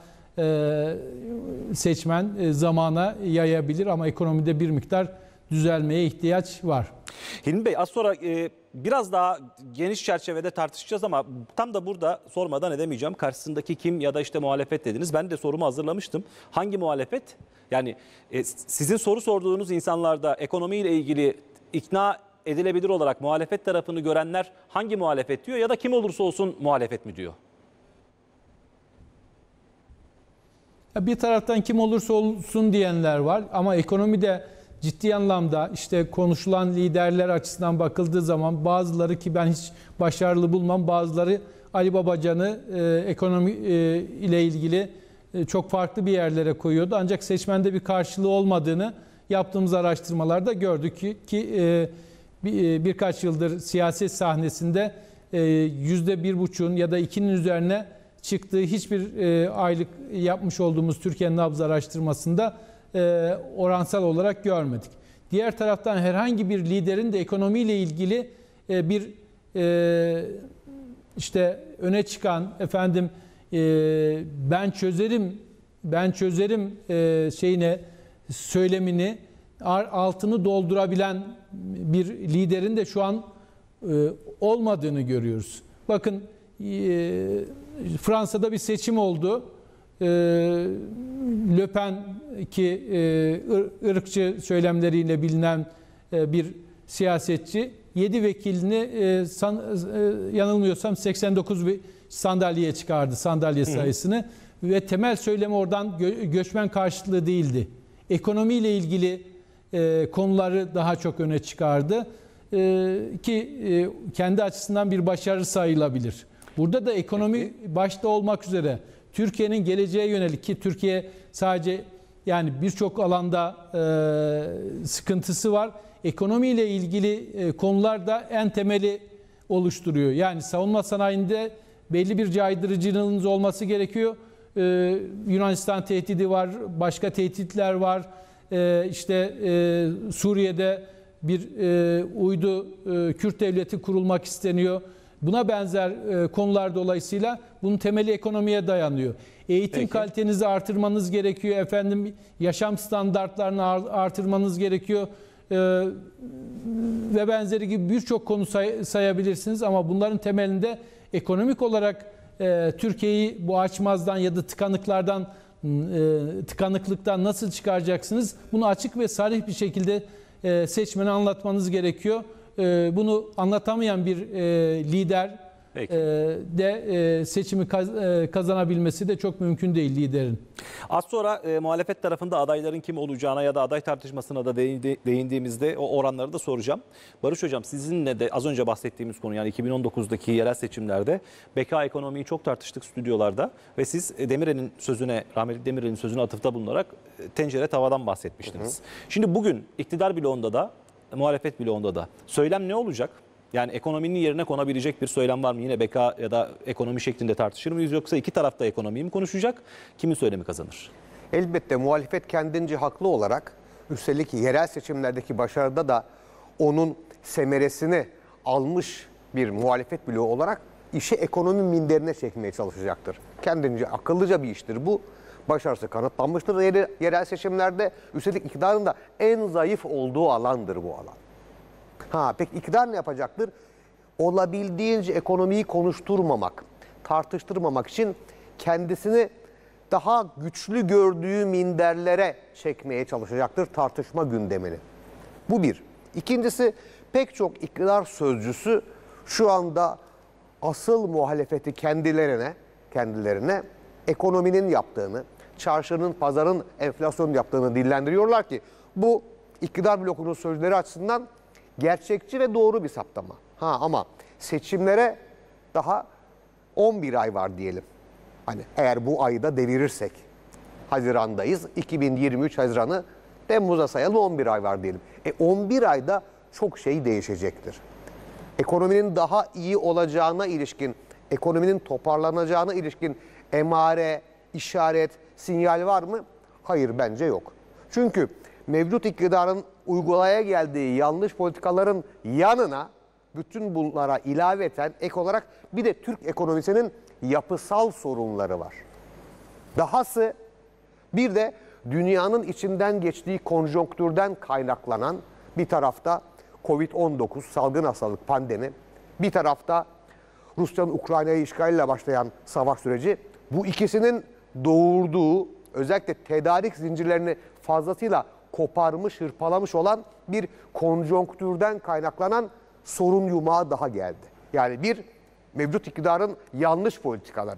seçmen zamana yayabilir, ama ekonomide bir miktar düzelmeye ihtiyaç var. Hilmi Bey, az sonra biraz daha geniş çerçevede tartışacağız ama tam da burada sormadan edemeyeceğim. Karşısındaki kim ya da işte muhalefet dediniz. Ben de sorumu hazırlamıştım. Hangi muhalefet? Yani sizin soru sorduğunuz insanlarda ekonomiyle ilgili ikna edilebilir olarak muhalefet tarafını görenler hangi muhalefet diyor ya da kim olursa olsun muhalefet mi diyor? Bir taraftan kim olursa olsun diyenler var, ama ekonomide ciddi anlamda işte konuşulan liderler açısından bakıldığı zaman bazıları, ki ben hiç başarılı bulmam, bazıları Ali Babacan'ı ekonomi ile ilgili çok farklı bir yerlere koyuyordu. Ancak seçmende bir karşılığı olmadığını yaptığımız araştırmalarda gördük ki birkaç yıldır siyaset sahnesinde %1,5'un ya da 2'nin üzerine çıktığı hiçbir aylık yapmış olduğumuz Türkiye'nin nabız araştırmasında oransal olarak görmedik. Diğer taraftan herhangi bir liderin de ekonomiyle ilgili bir işte öne çıkan ben çözerim söylemini altını doldurabilen bir liderin de şu an olmadığını görüyoruz. Bakın Fransa'da bir seçim oldu. Le Pen, ki ırkçı söylemleriyle bilinen bir siyasetçi, 7 vekilini yanılmıyorsam 89 sandalyeye çıkardı, sandalye sayısını, ve temel söylemi oradan göçmen karşıtlığı değildi. Ekonomiyle ilgili konuları daha çok öne çıkardı ki kendi açısından bir başarı sayılabilir. Burada da ekonomi başta olmak üzere Türkiye'nin geleceğe yönelik, ki Türkiye sadece yani birçok alanda sıkıntısı var. Ekonomiyle ilgili konular da en temeli oluşturuyor. Yani savunma sanayinde belli bir caydırıcılığınız olması gerekiyor. Yunanistan tehdidi var, başka tehditler var. Suriye'de bir uydu Kürt devleti kurulmak isteniyor. Buna benzer konular dolayısıyla bunun temeli ekonomiye dayanıyor. Eğitim kalitenizi artırmanız gerekiyor. Yaşam standartlarını artırmanız gerekiyor. ve benzeri gibi birçok konu sayabilirsiniz ama bunların temelinde ekonomik olarak Türkiye'yi bu açmazdan ya da tıkanıklıktan nasıl çıkaracaksınız? Bunu açık ve sarih bir şekilde seçmene anlatmanız gerekiyor. Bunu anlatamayan bir lider de seçimi kazanabilmesi de çok mümkün değil liderin. Az sonra muhalefet tarafında adayların kim olacağına ya da aday tartışmasına da değindiğimizde o oranları da soracağım. Barış Hocam, sizinle de az önce bahsettiğimiz konu, yani 2019'daki yerel seçimlerde beka ekonomiyi çok tartıştık stüdyolarda ve siz rahmetli Demirel'in sözüne atıfta bulunarak tencere tavadan bahsetmiştiniz. Şimdi bugün iktidar bloğunda da muhalefet bloğunda da söylem ne olacak? Yani ekonominin yerine konabilecek bir söylem var mı? Yine beka ya da ekonomi şeklinde tartışır mıyız? Yoksa iki tarafta ekonomiyi mi konuşacak? Kimin söylemi kazanır? Elbette muhalefet kendince haklı olarak, üstelik yerel seçimlerdeki başarıda da onun semeresini almış bir muhalefet bloğu olarak işi ekonomi minderine çekmeye çalışacaktır. Kendince akıllıca bir iştir bu. Başarısı kanıtlanmıştır yerel seçimlerde. Üstelik iktidarın da en zayıf olduğu alandır bu alan. Peki iktidar ne yapacaktır? Olabildiğince ekonomiyi konuşturmamak, tartıştırmamak için kendisini daha güçlü gördüğü minderlere çekmeye çalışacaktır tartışma gündemini. Bu bir. İkincisi, pek çok iktidar sözcüsü şu anda asıl muhalefeti kendilerine ekonominin yaptığını, çarşının, pazarın enflasyon yaptığını dillendiriyorlar ki bu iktidar blokunun sözleri açısından gerçekçi ve doğru bir saptama. Ama seçimlere daha 11 ay var diyelim. Hani eğer bu ayı da devirirsek, Haziran'dayız. 2023 Haziran'ı Temmuz'a sayalım, 11 ay var diyelim. 11 ayda çok şey değişecektir. Ekonominin daha iyi olacağına ilişkin, ekonominin toparlanacağına ilişkin emare, işaret, sinyal var mı? Hayır, bence yok. Çünkü mevcut iktidarın uygulaya geldiği yanlış politikaların yanına bütün bunlara ilaveten ek olarak bir de Türk ekonomisinin yapısal sorunları var. Dahası bir de dünyanın içinden geçtiği konjonktürden kaynaklanan bir tarafta Covid-19 salgın hastalık pandemi, bir tarafta Rusya'nın Ukrayna'yı işgaliyle başlayan savaş süreci, bu ikisinin doğurduğu özellikle tedarik zincirlerini fazlasıyla koparmış, hırpalamış olan bir konjonktürden kaynaklanan sorun yumağı daha geldi. Yani bir, mevcut iktidarın yanlış politikaları.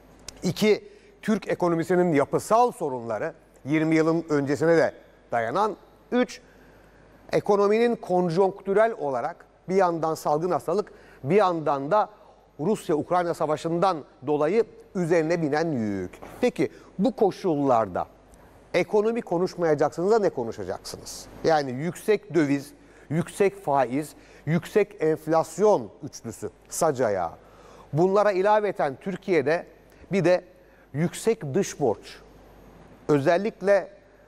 İki, Türk ekonomisinin yapısal sorunları, 20 yılın öncesine de dayanan. Üç, ekonominin konjonktürel olarak bir yandan salgın hastalık, bir yandan da Rusya-Ukrayna savaşından dolayı üzerine binen yük. Peki bu koşullarda ekonomi konuşmayacaksınız da ne konuşacaksınız? Yani yüksek döviz, yüksek faiz, yüksek enflasyon üçlüsü, sac ayağı. Bunlara ilaveten Türkiye'de bir de yüksek dış borç, özellikle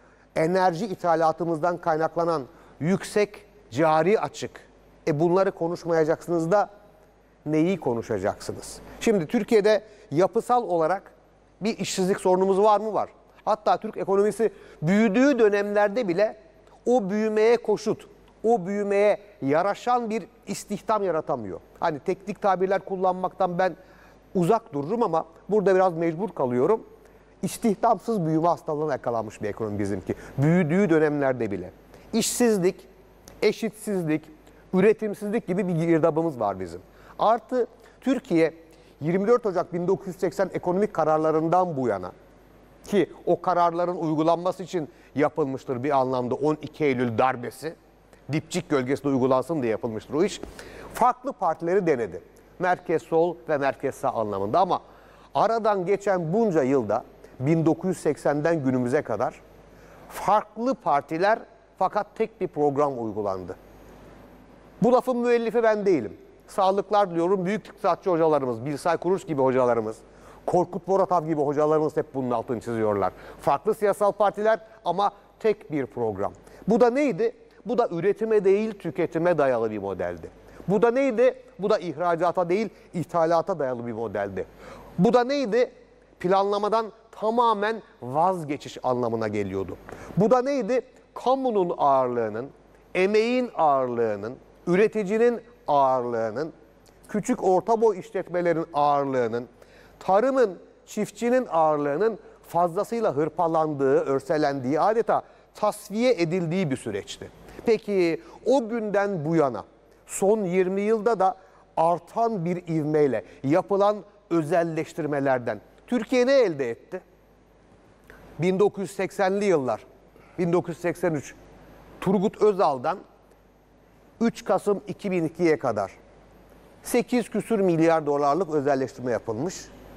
enerji ithalatımızdan kaynaklanan yüksek cari açık. Bunları konuşmayacaksınız da neyi konuşacaksınız? Şimdi Türkiye'de yapısal olarak bir işsizlik sorunumuz var mı? Var. Hatta Türk ekonomisi büyüdüğü dönemlerde bile o büyümeye koşut, o büyümeye yaraşan bir istihdam yaratamıyor. Hani teknik tabirler kullanmaktan ben uzak dururum ama burada biraz mecbur kalıyorum. İstihdamsız büyüme hastalığına yakalanmış bir ekonomi bizimki. Büyüdüğü dönemlerde bile. İşsizlik, eşitsizlik, üretimsizlik gibi bir girdabımız var bizim. Artı Türkiye 24 Ocak 1980 ekonomik kararlarından bu yana, ki o kararların uygulanması için yapılmıştır bir anlamda 12 Eylül darbesi, dipçik gölgesinde uygulansın diye yapılmıştır o iş. Farklı partileri denedi. Merkez sol ve merkez sağ anlamında ama aradan geçen bunca yılda 1980'den günümüze kadar farklı partiler fakat tek bir program uygulandı. Bu lafın müellifi ben değilim. Sağlıklar diliyorum büyük iktisatçı hocalarımız, Bilsay Kuruç gibi hocalarımız, Korkut Boratav gibi hocalarımız hep bunun altını çiziyorlar. Farklı siyasal partiler ama tek bir program. Bu da neydi? Bu da üretime değil tüketime dayalı bir modeldi. Bu da neydi? Bu da ihracata değil ithalata dayalı bir modeldi. Bu da neydi? Planlamadan tamamen vazgeçiş anlamına geliyordu. Bu da neydi? Kamunun ağırlığının, emeğin ağırlığının, üreticinin ağırlığının, küçük orta boy işletmelerin ağırlığının, tarımın, çiftçinin ağırlığının fazlasıyla hırpalandığı, örselendiği, adeta tasfiye edildiği bir süreçti. Peki o günden bu yana son 20 yılda da artan bir ivmeyle yapılan özelleştirmelerden Türkiye ne elde etti? 1980'li yıllar, 1983 Turgut Özal'dan 3 Kasım 2002'ye kadar 8 küsür milyar dolarlık özelleştirme yapılmış.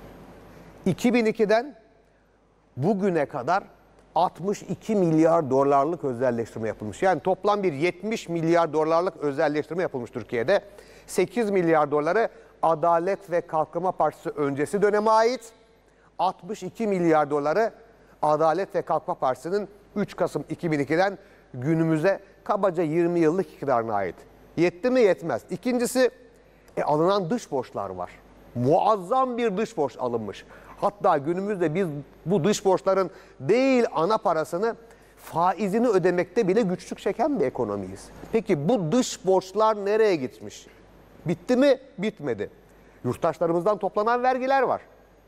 2002'den bugüne kadar 62 milyar dolarlık özelleştirme yapılmış. Yani toplam bir 70 milyar dolarlık özelleştirme yapılmış Türkiye'de. 8 milyar doları Adalet ve Kalkınma Partisi öncesi döneme ait. 62 milyar doları Adalet ve Kalkınma Partisi'nin 3 Kasım 2002'den günümüze kabaca 20 yıllık iktidarına ait. Yetti mi? Yetmez. İkincisi, alınan dış borçlar var. Muazzam bir dış borç alınmış. Hatta günümüzde biz bu dış borçların değil ana parasını, faizini ödemekte bile güçlük çeken bir ekonomiyiz. Peki bu dış borçlar nereye gitmiş? Bitti mi? Bitmedi. Yurttaşlarımızdan toplanan vergiler var.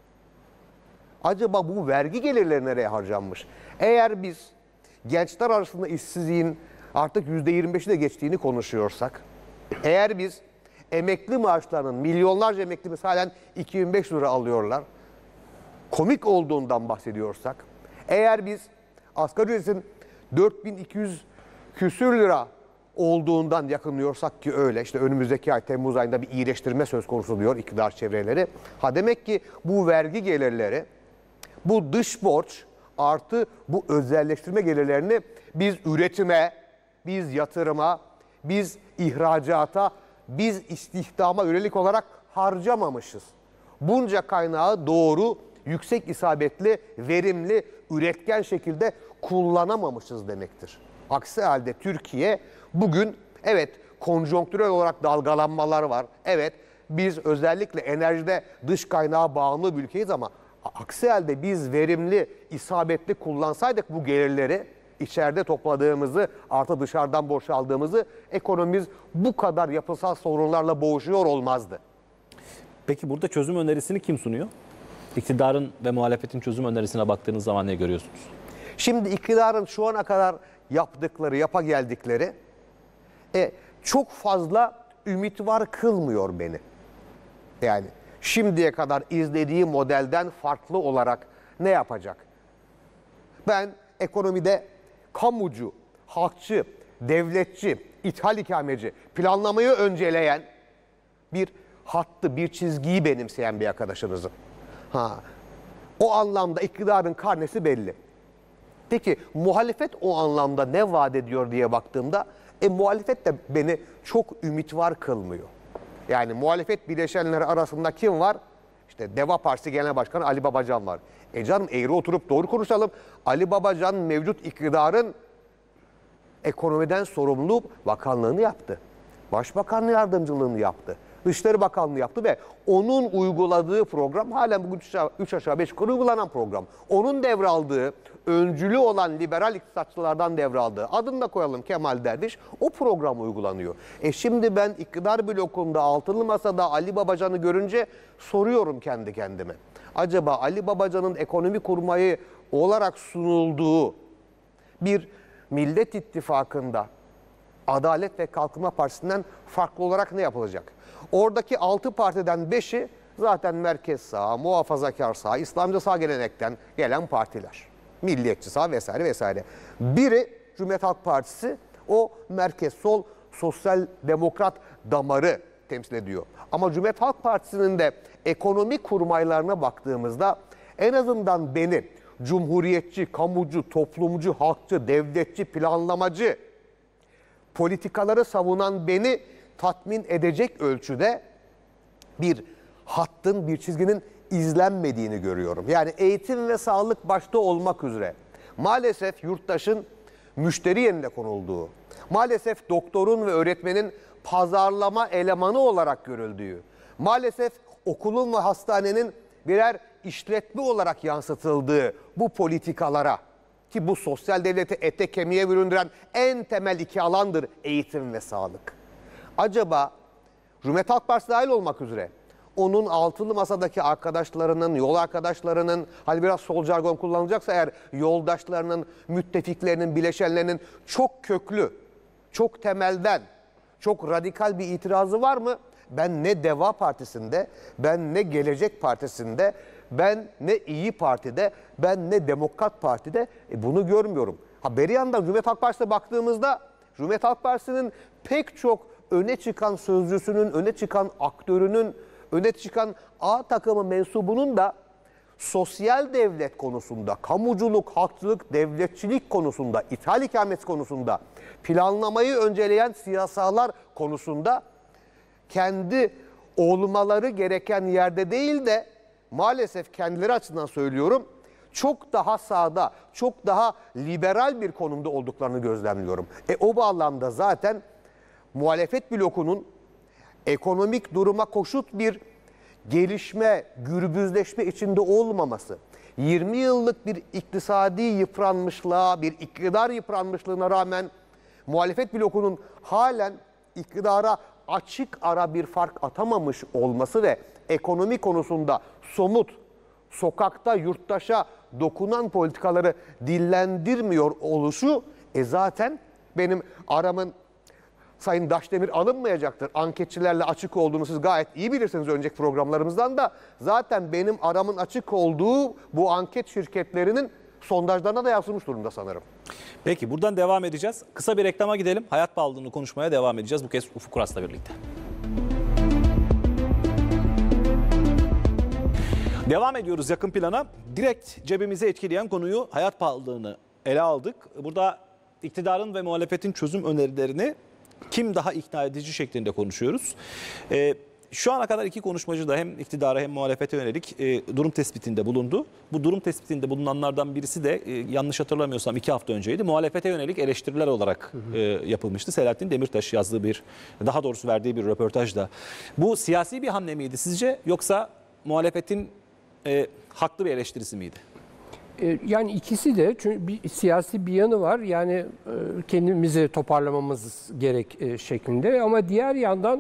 Acaba bu vergi gelirleri nereye harcanmış? Eğer biz gençler arasında işsizliğin artık %25'i de geçtiğini konuşuyorsak, eğer biz emekli maaşlarının, milyonlarca emeklimiz halen 2500 lira alıyorlar, komik olduğundan bahsediyorsak, eğer biz asgari ücretin 4200 küsür lira olduğundan yakınıyorsak ki öyle, işte önümüzdeki ay Temmuz ayında bir iyileştirme söz konusu diyor iktidar çevreleri. Demek ki bu vergi gelirleri, bu dış borç artı bu özelleştirme gelirlerini biz üretime, biz yatırıma, biz ihracata, biz istihdama yönelik olarak harcamamışız. Bunca kaynağı doğru, yüksek isabetli, verimli, üretken şekilde kullanamamışız demektir. Aksi halde Türkiye bugün evet konjonktürel olarak dalgalanmalar var. Evet biz özellikle enerjide dış kaynağa bağımlı bir ülkeyiz ama aksi halde biz verimli, isabetli kullansaydık bu gelirleri, içeride topladığımızı artı dışarıdan borç aldığımızı, ekonomimiz bu kadar yapısal sorunlarla boğuşuyor olmazdı. Peki burada çözüm önerisini kim sunuyor? İktidarın ve muhalefetin çözüm önerisine baktığınız zaman ne görüyorsunuz? Şimdi iktidarın şu ana kadar yaptıkları, yapa geldikleri çok fazla ümit var kılmıyor beni. Yani şimdiye kadar izlediği modelden farklı olarak ne yapacak? Ben ekonomide kamucu, halkçı, devletçi, ithal ikameci, planlamayı önceleyen bir hattı, bir çizgiyi benimseyen bir arkadaşınızım. O anlamda iktidarın karnesi belli. Peki muhalefet o anlamda ne vaat ediyor diye baktığımda muhalefet de beni çok ümit var kılmıyor. Yani muhalefet bileşenleri arasında kim var? İşte Deva Partisi Genel Başkanı Ali Babacan var. Canım eğri oturup doğru konuşalım. Ali Babacan mevcut iktidarın ekonomiden sorumlu bakanlığını yaptı. Başbakan yardımcılığını yaptı. Dışişleri Bakanlığı yaptı ve onun uyguladığı program halen bugün 3 aşağı 5 yukarı uygulanan program. Onun devraldığı, öncülü olan liberal iktisatçılardan devraldığı, adını da koyalım Kemal Derviş, o program uygulanıyor. Şimdi ben iktidar blokunda, altılı masada Ali Babacan'ı görünce soruyorum kendi kendime. Acaba Ali Babacan'ın ekonomi kurmayı olarak sunulduğu bir Millet İttifakı'nda Adalet ve Kalkınma Partisi'nden farklı olarak ne yapılacak? Oradaki 6 partiden 5'i zaten merkez sağ, muhafazakar sağ, İslamcı sağ gelenekten gelen partiler. Milliyetçi sağ vesaire vesaire. Biri Cumhuriyet Halk Partisi, o merkez sol sosyal demokrat damarı temsil ediyor. Ama Cumhuriyet Halk Partisi'nin de ekonomi kurmaylarına baktığımızda en azından beni cumhuriyetçi, kamucu, toplumcu, halkçı, devletçi, planlamacı politikaları savunan beni tatmin edecek ölçüde bir hattın, bir çizginin izlenmediğini görüyorum. Yani eğitim ve sağlık başta olmak üzere maalesef yurttaşın müşteri yerine konulduğu, maalesef doktorun ve öğretmenin pazarlama elemanı olarak görüldüğü, maalesef okulun ve hastanenin birer işletme olarak yansıtıldığı bu politikalara ki bu sosyal devleti ete kemiğe büründüren en temel iki alandır eğitim ve sağlık. Acaba Cumhuriyet Halk Partisi dahil olmak üzere onun altılı masadaki arkadaşlarının, yol arkadaşlarının, hani biraz sol jargon kullanılacaksa eğer yoldaşlarının, müttefiklerinin, bileşenlerinin çok köklü, çok temelden, çok radikal bir itirazı var mı? Ben ne Deva Partisi'nde, ben ne Gelecek Partisi'nde, ben ne İyi Parti'de, ben ne Demokrat Parti'de bunu görmüyorum. Bir yandan Cumhuriyet Halk Partisi'ne baktığımızda Cumhuriyet Halk Partisi'nin pek çok öne çıkan sözcüsünün, öne çıkan aktörünün, öne çıkan A takımı mensubunun da sosyal devlet konusunda, kamuculuk, halkçılık, devletçilik konusunda, ithal ikamet konusunda, planlamayı önceleyen siyasalar konusunda kendi olmaları gereken yerde değil de maalesef kendileri açısından söylüyorum, çok daha sağda, çok daha liberal bir konumda olduklarını gözlemliyorum. O bağlamda zaten muhalefet blokunun ekonomik duruma koşut bir gelişme, gürbüzleşme içinde olmaması, 20 yıllık bir iktisadi yıpranmışlığa, bir iktidar yıpranmışlığına rağmen muhalefet blokunun halen iktidara açık ara bir fark atamamış olması ve ekonomi konusunda somut, sokakta yurttaşa dokunan politikaları dillendirmiyor oluşu zaten benim aramın Sayın Daşdemir alınmayacaktır. Anketçilerle açık olduğunu siz gayet iyi bilirsiniz önceki programlarımızdan da. Zaten benim aramın açık olduğu bu anket şirketlerinin sondajlarına da yansımış durumda sanırım. Peki buradan devam edeceğiz. Kısa bir reklama gidelim. Hayat pahalılığını konuşmaya devam edeceğiz. Bu kez Ufuk Kuras'la birlikte. Devam ediyoruz yakın plana. Direkt cebimizi etkileyen konuyu hayat pahalılığını ele aldık. Burada iktidarın ve muhalefetin çözüm önerilerini kim daha ikna edici şeklinde konuşuyoruz. Şu ana kadar iki konuşmacı da hem iktidara hem muhalefete yönelik durum tespitinde bulundu. Bu durum tespitinde bulunanlardan birisi de yanlış hatırlamıyorsam 2 hafta önceydi. Muhalefete yönelik eleştiriler olarak yapılmıştı. Selahattin Demirtaş yazdığı daha doğrusu verdiği bir röportajda. Bu siyasi bir hamle miydi sizce yoksa muhalefetin haklı bir eleştirisi miydi? Yani ikisi de, çünkü bir siyasi bir yanı var, yani kendimizi toparlamamız gerek şeklinde, ama diğer yandan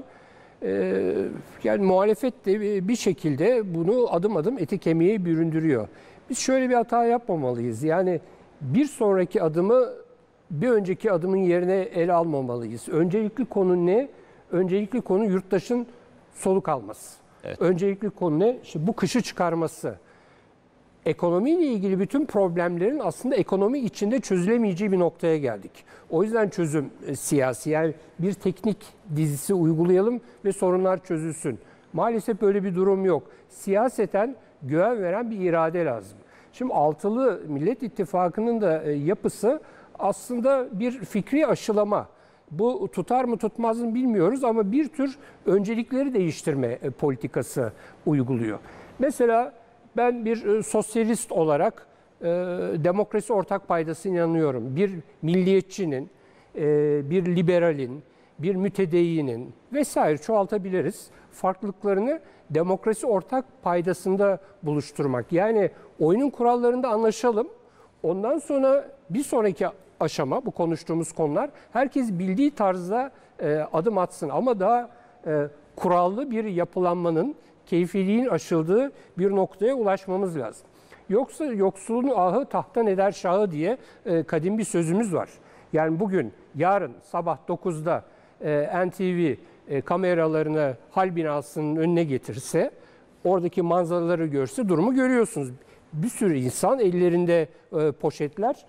yani muhalefet de bir şekilde bunu adım adım eti kemiğe büründürüyor. Biz şöyle bir hata yapmamalıyız, yani bir sonraki adımı bir önceki adımın yerine ele almamalıyız. Öncelikli konu ne? Öncelikli konu yurttaşın soluk alması. Evet. Öncelikli konu ne? İşte bu kışı çıkarması. Ekonomiyle ilgili bütün problemlerin aslında ekonomi içinde çözülemeyeceği bir noktaya geldik. O yüzden çözüm siyasi. Yani bir teknik dizisi uygulayalım ve sorunlar çözülsün. Maalesef böyle bir durum yok. Siyaseten güven veren bir irade lazım. Şimdi Altılı Millet İttifakı'nın da yapısı aslında bir fikri aşılama. Bu tutar mı tutmaz mı bilmiyoruz ama bir tür öncelikleri değiştirme politikası uyguluyor. Mesela ben bir sosyalist olarak demokrasi ortak paydasına inanıyorum. Bir milliyetçinin, bir liberalin, bir mütedeyyinin vesaire çoğaltabiliriz. Farklılıklarını demokrasi ortak paydasında buluşturmak. Yani oyunun kurallarında anlaşalım. Ondan sonra bir sonraki aşama, bu konuştuğumuz konular, herkes bildiği tarzda adım atsın. Ama daha kurallı bir yapılanmanın, keyfiliğin aşıldığı bir noktaya ulaşmamız lazım. Yoksa yoksulun ahı tahttan eder şahı diye kadim bir sözümüz var. Yani bugün, yarın sabah 9'da NTV kameralarını hal binasının önüne getirse, oradaki manzaraları görse durumu görüyorsunuz. Bir sürü insan ellerinde poşetler,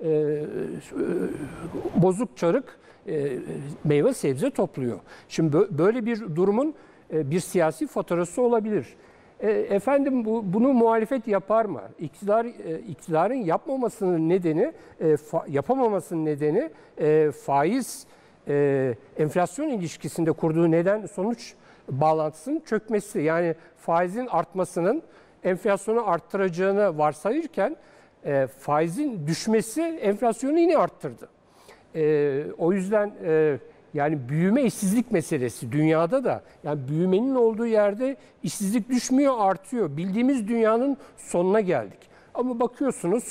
bozuk çarık meyve sebze topluyor. Şimdi böyle bir durumun bir siyasi faturası olabilir. Efendim bunu muhalefet yapar mı? İktidarın yapmamasının nedeni, yapamamasının nedeni faiz enflasyon ilişkisinde kurduğu neden sonuç bağlantısının çökmesi. Yani faizin artmasının enflasyonu arttıracağını varsayırken faizin düşmesi enflasyonu yine arttırdı. O yüzden yani büyüme işsizlik meselesi dünyada da, yani büyümenin olduğu yerde işsizlik düşmüyor, artıyor. Bildiğimiz dünyanın sonuna geldik. Ama bakıyorsunuz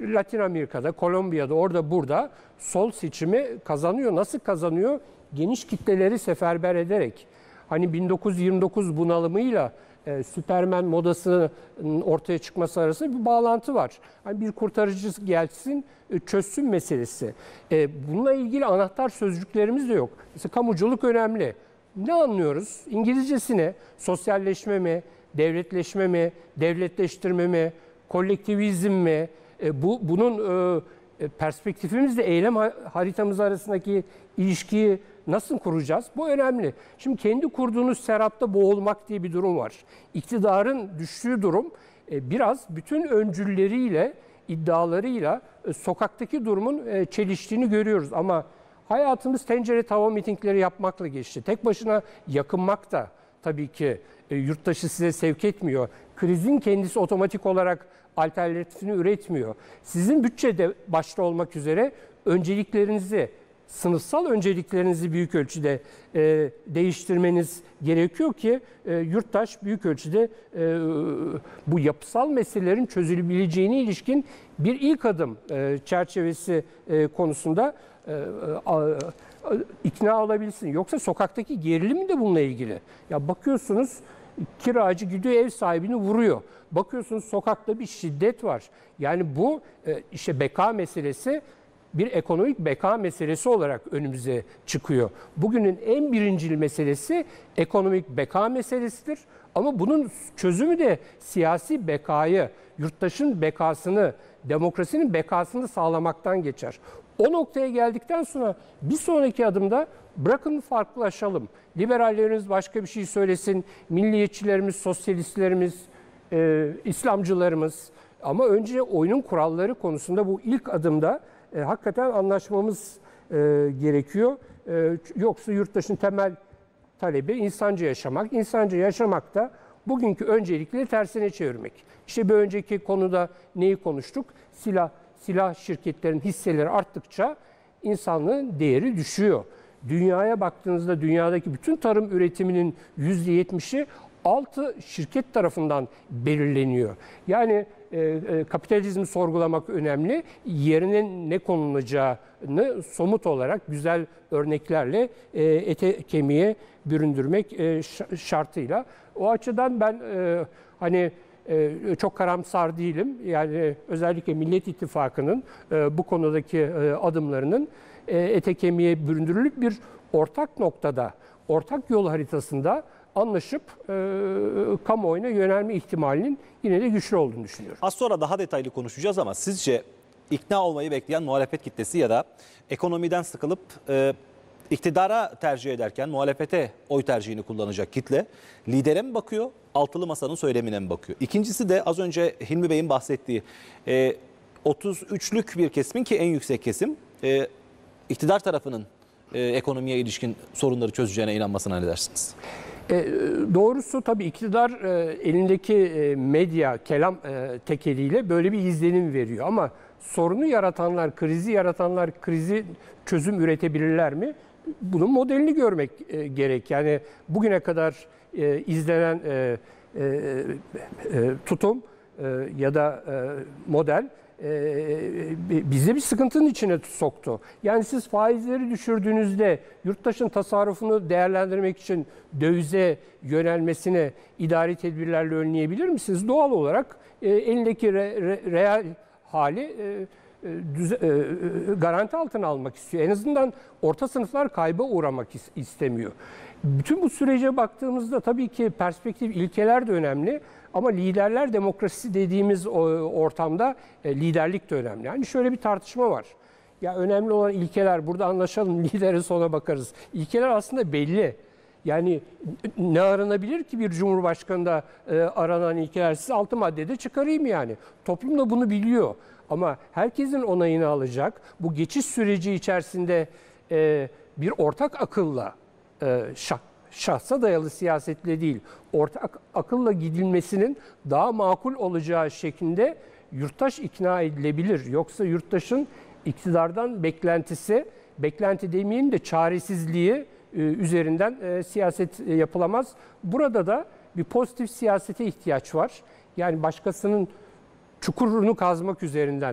Latin Amerika'da, Kolombiya'da, orada burada sol seçimi kazanıyor. Nasıl kazanıyor? Geniş kitleleri seferber ederek. Hani 1929 bunalımıyla Süpermen modasının ortaya çıkması arasında bir bağlantı var. Hani bir kurtarıcı gelsin, çözsün meselesi. Bununla ilgili anahtar sözcüklerimiz de yok. Mesela kamuculuk önemli. Ne anlıyoruz? İngilizcesine sosyalleşme mi, devletleşme mi, devletleştirme mi, kolektivizm mi? Bunun perspektifimizle eylem haritamız arasındaki ilişkiyi nasıl kuracağız? Bu önemli. Şimdi kendi kurduğunuz serapta boğulmak diye bir durum var. İktidarın düştüğü durum biraz bütün öncülleriyle, iddialarıyla sokaktaki durumun çeliştiğini görüyoruz. Ama hayatımız tencere tava mitingleri yapmakla geçti. Tek başına yakınmak da tabii ki yurttaşı size sevk etmiyor. Krizin kendisi otomatik olarak alternatifini üretmiyor. Sizin bütçede başta olmak üzere önceliklerinizi, sınıfsal önceliklerinizi büyük ölçüde değiştirmeniz gerekiyor ki yurttaş büyük ölçüde bu yapısal meselelerin çözülebileceğine ilişkin bir ilk adım çerçevesi konusunda ikna olabilsin. Yoksa sokaktaki gerilim de bununla ilgili. Ya bakıyorsunuz kiracı gidiyor ev sahibini vuruyor. Bakıyorsunuz sokakta bir şiddet var. Yani bu işte beka meselesi bir ekonomik beka meselesi olarak önümüze çıkıyor. Bugünün en birincil meselesi ekonomik beka meselesidir. Ama bunun çözümü de siyasi bekayı, yurttaşın bekasını, demokrasinin bekasını sağlamaktan geçer. O noktaya geldikten sonra bir sonraki adımda bırakın farklılaşalım. Liberallerimiz başka bir şey söylesin, milliyetçilerimiz, sosyalistlerimiz, İslamcılarımız. Ama önce oyunun kuralları konusunda bu ilk adımda hakikaten anlaşmamız gerekiyor. Yoksa yurttaşın temel talebi insanca yaşamak. İnsanca yaşamak da bugünkü öncelikleri tersine çevirmek. İşte bir önceki konuda neyi konuştuk? Silah şirketlerin hisseleri arttıkça insanlığın değeri düşüyor. Dünyaya baktığınızda dünyadaki bütün tarım üretiminin %70'i 6 şirket tarafından belirleniyor. Yani kapitalizmi sorgulamak önemli. Yerine ne konulacağını somut olarak güzel örneklerle ete kemiğe büründürmek şartıyla. O açıdan ben çok karamsar değilim. Yani özellikle Millet İttifakı'nın bu konudaki adımlarının ete kemiğe büründürülüp bir ortak noktada, ortak yol haritasında anlaşıp kamuoyuna yönelme ihtimalinin yine de güçlü olduğunu düşünüyorum. Az sonra daha detaylı konuşacağız ama sizce ikna olmayı bekleyen muhalefet kitlesi ya da ekonomiden sıkılıp iktidara tercih ederken muhalefete oy tercihini kullanacak kitle lidere mi bakıyor, altılı masanın söylemine mi bakıyor? İkincisi de az önce Hilmi Bey'in bahsettiği 33'lük bir kesimin ki en yüksek kesim iktidar tarafının ekonomiye ilişkin sorunları çözeceğine inanmasına ne dersiniz? Doğrusu tabii iktidar elindeki medya, kelam tekeliyle böyle bir izlenim veriyor. Ama sorunu yaratanlar, krizi çözüm üretebilirler mi? Bunun modelini görmek gerek. Yani bugüne kadar izlenen tutum ya da model bizi bir sıkıntının içine soktu. Yani siz faizleri düşürdüğünüzde yurttaşın tasarrufunu değerlendirmek için dövize yönelmesini idari tedbirlerle önleyebilir misiniz? Doğal olarak elindeki reel hali garanti altına almak istiyor. En azından orta sınıflar kayba uğramak istemiyor. Bütün bu sürece baktığımızda tabii ki perspektif, ilkeler de önemli. Ama liderler demokrasisi dediğimiz ortamda liderlik de önemli. Yani şöyle bir tartışma var. Ya önemli olan ilkeler, burada anlaşalım, lidere sonra bakarız. İlkeler aslında belli. Yani ne aranabilir ki bir cumhurbaşkanında aranan ilkeler? Siz 6 maddede çıkarayım yani. Toplum da bunu biliyor. Ama herkesin onayını alacak. Bu geçiş süreci içerisinde bir ortak akılla şahsa dayalı siyasetle değil, ortak akılla gidilmesinin daha makul olacağı şeklinde yurttaş ikna edilebilir. Yoksa yurttaşın iktidardan beklenti demeyeyim de çaresizliği üzerinden siyaset yapılamaz. Burada da bir pozitif siyasete ihtiyaç var. Yani başkasının çukurunu kazmak üzerinden,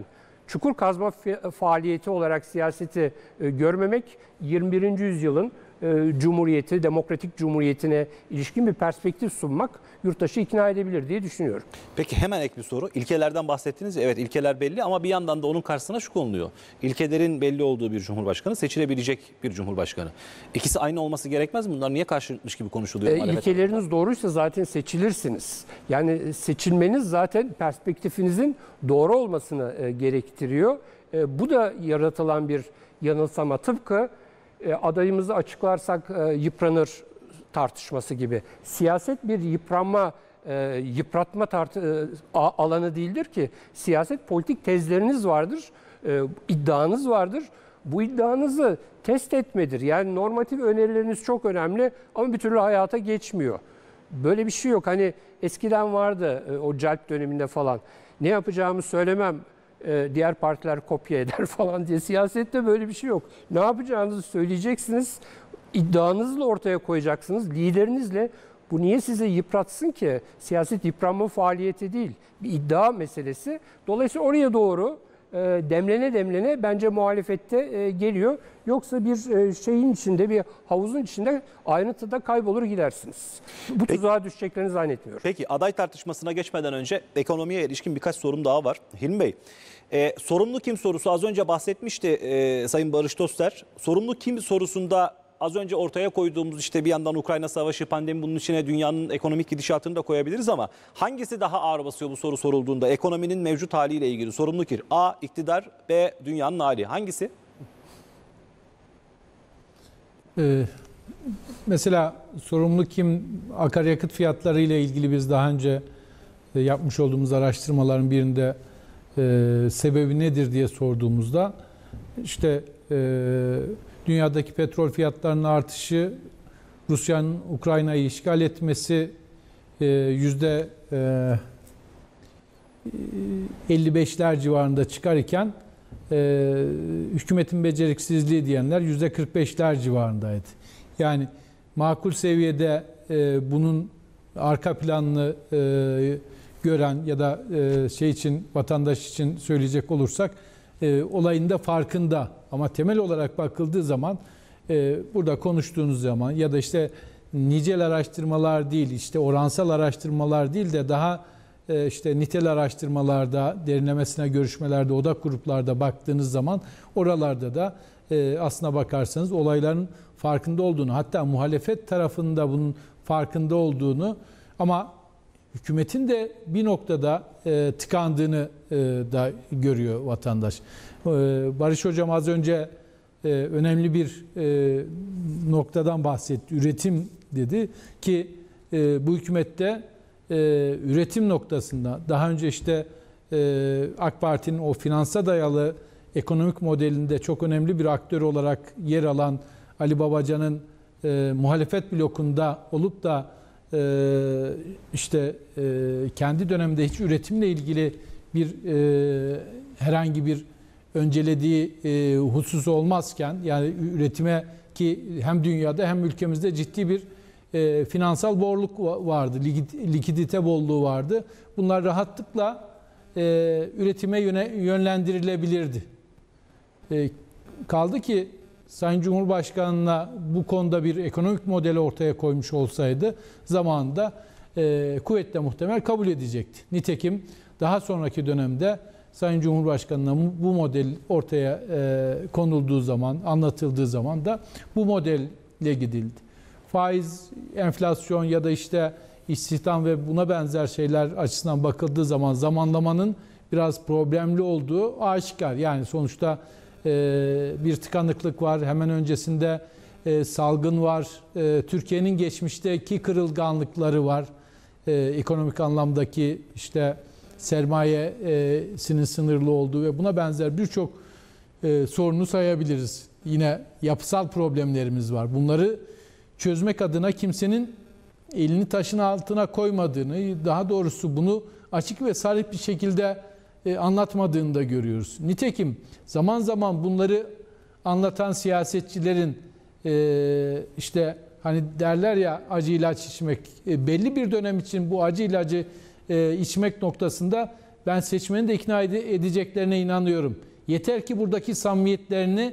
çukur kazma faaliyeti olarak siyaseti görmemek 21. yüzyılın cumhuriyeti, demokratik cumhuriyetine ilişkin bir perspektif sunmak yurttaşı ikna edebilir diye düşünüyorum. Peki hemen ek bir soru. İlkelerden bahsettiniz ya, evet ilkeler belli ama bir yandan da onun karşısına şu konuluyor. İlkelerin belli olduğu bir cumhurbaşkanı, seçilebilecek bir cumhurbaşkanı. İkisi aynı olması gerekmez mi? Bunlar niye karşıtmış gibi konuşuluyor? İlkeleriniz doğruysa zaten seçilirsiniz. Yani seçilmeniz zaten perspektifinizin doğru olmasını gerektiriyor. Bu da yaratılan bir yanılsama. Tıpkı adayımızı açıklarsak yıpranır tartışması gibi. Siyaset bir yıpratma alanı değildir ki. Siyaset politik tezleriniz vardır, iddianız vardır. Bu iddianızı test etmedir. Yani normatif önerileriniz çok önemli ama bir türlü hayata geçmiyor. Böyle bir şey yok. Hani eskiden vardı o Celp döneminde falan. Ne yapacağımı söylemem, diğer partiler kopya eder falan diye. Siyasette böyle bir şey yok. Ne yapacağınızı söyleyeceksiniz, iddianızla ortaya koyacaksınız, liderinizle. Bu niye sizi yıpratsın ki? Siyaset yıpranma faaliyeti değil, bir iddia meselesi. Dolayısıyla oraya doğru demlene demlene bence muhalefette geliyor. Yoksa bir şeyin içinde, bir havuzun içinde ayrıntıda kaybolur gidersiniz. Bu tuzağa düşeceklerini zannetmiyorum. Peki aday tartışmasına geçmeden önce ekonomiye ilişkin birkaç sorum daha var. Hilmi Bey, sorumlu kim sorusu az önce bahsetmişti Sayın Barış Toster. Sorumlu kim sorusunda az önce ortaya koyduğumuz işte bir yandan Ukrayna Savaşı, pandemi, bunun içine dünyanın ekonomik gidişatını da koyabiliriz ama hangisi daha ağır basıyor bu soru sorulduğunda? Ekonominin mevcut haliyle ilgili sorumlu kim? A. İktidar, B. Dünyanın hali. Hangisi? Mesela sorumlu kim, akaryakıt fiyatları ile ilgili biz daha önce yapmış olduğumuz araştırmaların birinde sebebi nedir diye sorduğumuzda işte dünyadaki petrol fiyatlarının artışı, Rusya'nın Ukrayna'yı işgal etmesi, %55'ler civarında çıkar iken hükümetin beceriksizliği diyenler %45'ler civarındaydı. Yani makul seviyede bunun arka planını gören ya da vatandaş için söyleyecek olursak olayın da farkında. Ama temel olarak bakıldığı zaman burada konuştuğunuz zaman ya da işte nicel araştırmalar değil, işte oransal araştırmalar değil de daha işte nitel araştırmalarda, derinlemesine görüşmelerde, odak gruplarda baktığınız zaman oralarda da aslına bakarsanız olayların farkında olduğunu, hatta muhalefet tarafında bunun farkında olduğunu ama hükümetin de bir noktada tıkandığını da görüyor vatandaş. Barış Hocam az önce önemli bir noktadan bahsetti. Üretim dedi ki bu hükümette üretim noktasında daha önce işte AK Parti'nin o finansa dayalı ekonomik modelinde çok önemli bir aktör olarak yer alan Ali Babacan'ın muhalefet blokunda olup da kendi döneminde hiç üretimle ilgili bir herhangi bir öncelediği husus olmazken, yani üretime ki hem dünyada hem ülkemizde ciddi bir finansal borluk vardı, likidite bolluğu vardı. Bunlar rahatlıkla üretime yönlendirilebilirdi. Kaldı ki Sayın Cumhurbaşkanı'na bu konuda bir ekonomik modeli ortaya koymuş olsaydı zamanında kuvvetle muhtemel kabul edecekti. Nitekim daha sonraki dönemde Sayın Cumhurbaşkanı'na bu model ortaya konulduğu zaman, anlatıldığı zaman da bu modelle gidildi. Faiz, enflasyon ya da işte istihdam ve buna benzer şeyler açısından bakıldığı zaman zamanlamanın biraz problemli olduğu aşikar. Yani sonuçta bir tıkanıklık var. Hemen öncesinde salgın var. Türkiye'nin geçmişteki kırılganlıkları var. Ekonomik anlamdaki işte sermayesinin sınırlı olduğu ve buna benzer birçok sorunu sayabiliriz. Yine yapısal problemlerimiz var. Bunları çözmek adına kimsenin elini taşın altına koymadığını, daha doğrusu bunu açık ve sarih bir şekilde anlatmadığını da görüyoruz. Nitekim zaman zaman bunları anlatan siyasetçilerin işte hani derler ya acı ilaç içmek, belli bir dönem için bu acı ilacı içmek noktasında Ben seçmeni de ikna edeceklerine inanıyorum. Yeter ki buradaki samimiyetlerini